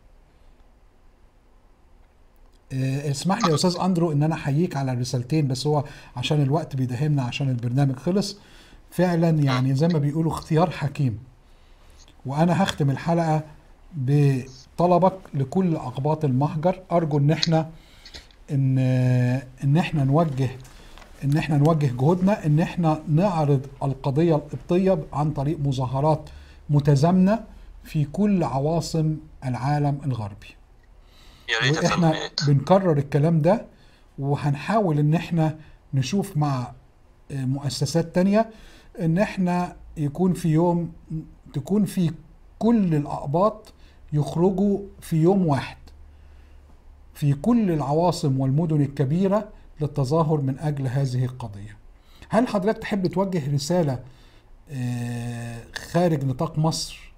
اسمح لي يا أستاذ أندرو إن أنا أحييك على الرسالتين، بس هو عشان الوقت بيداهمنا عشان البرنامج خلص. فعلا يعني زي ما بيقولوا اختيار حكيم. وأنا هختم الحلقة بطلبك لكل أقباط المهجر، أرجو إن إحنا إن إن إحنا نوجه إن إحنا نوجه جهودنا إن إحنا نعرض القضية القبطية عن طريق مظاهرات متزامنة في كل عواصم العالم الغربي. وإحنا بنكرر الكلام ده، وهنحاول إن إحنا نشوف مع مؤسسات تانية إن إحنا يكون في يوم تكون في كل الأقباط يخرجوا في يوم واحد في كل العواصم والمدن الكبيرة للتظاهر من أجل هذه القضية. هل حضرتك تحب توجه رسالة خارج نطاق مصر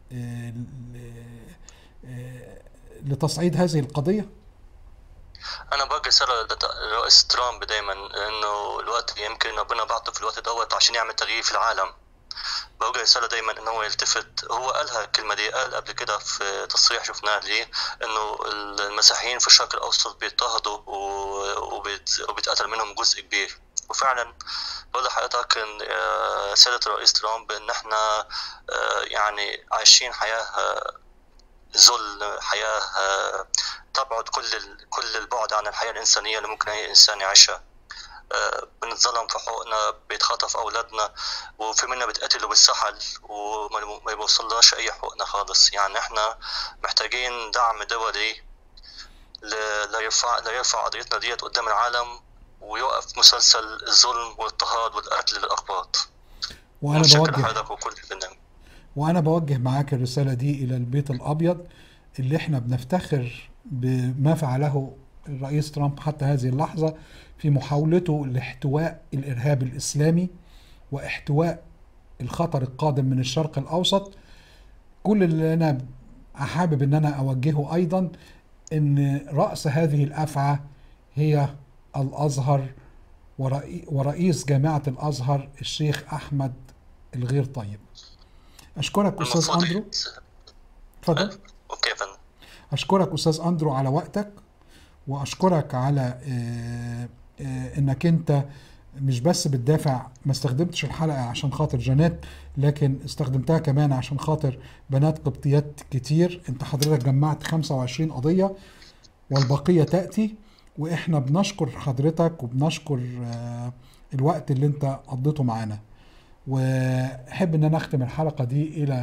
لتصعيد هذه القضية؟ أنا بوجه رسالة للرئيس ترامب دايما، إنه الوقت يمكن ربنا بعته في الوقت دوت عشان يعمل تغيير في العالم. بوجه رسالة دايما إنه هو يلتفت، هو قالها الكلمة دي، قال قبل كده في تصريح شفناه ليه إنه المسيحيين في الشرق الأوسط بيضطهدوا وبيتقتل منهم جزء كبير. وفعلا بقول لحضرتك إن سيادة الرئيس ترامب إن إحنا يعني عايشين حياة ذل، حياة تبعد كل كل البعد عن الحياة الإنسانية اللي ممكن أي إنسان يعيشها. بنتظلم في حقوقنا، بيتخطف أولادنا، وفي منا بيتقتلوا بالسحل وما يوصلناش أي حقوقنا خالص. يعني إحنا محتاجين دعم دولي لا يرفع لا يرفع قضيتنا ديت قدام العالم، ويوقف مسلسل الظلم والاضطهاد والقتل للأقباط. وأنا بوجه وأنا بوجه معاك الرسالة دي إلى البيت الأبيض، اللي إحنا بنفتخر بما فعله الرئيس ترامب حتى هذه اللحظة في محاولته لاحتواء الإرهاب الإسلامي واحتواء الخطر القادم من الشرق الأوسط. كل اللي أنا حابب أن أنا أوجهه أيضا أن رأس هذه الأفعى هي الأزهر ورئيس جامعة الأزهر الشيخ أحمد الغير طيب. أشكرك أستاذ أندرو. اتفضل. أوكي فندم. أشكرك أستاذ أندرو على وقتك، واشكرك على انك انت مش بس بتدافع، ما استخدمتش الحلقة عشان خاطر جانات، لكن استخدمتها كمان عشان خاطر بنات قبطيات كتير. انت حضرتك جمعت خمسة وعشرين قضية والبقية تأتي، واحنا بنشكر حضرتك وبنشكر الوقت اللي انت قضيته معانا. واحب ان انا اختم الحلقة دي الى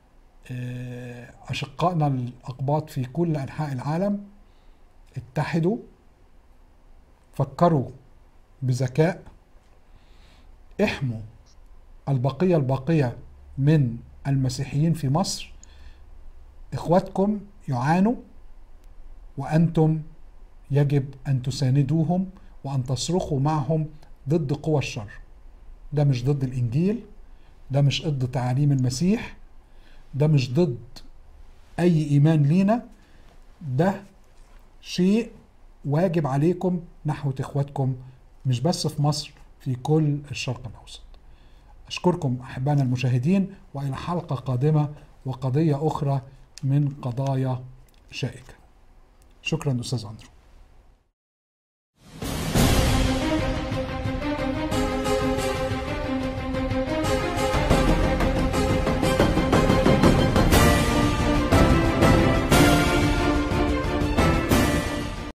اشقائنا الاقباط في كل انحاء العالم: اتحدوا، فكروا بذكاء، احموا البقية الباقية من المسيحيين في مصر. اخواتكم يعانوا وانتم يجب ان تساندوهم وان تصرخوا معهم ضد قوى الشر. ده مش ضد الانجيل، ده مش ضد تعاليم المسيح، ده مش ضد اي ايمان لينا، ده شيء واجب عليكم نحو اخواتكم مش بس في مصر، في كل الشرق الاوسط. اشكركم احبائنا المشاهدين، والى حلقة قادمة وقضية اخرى من قضايا شائكة. شكرا استاذ اندرو.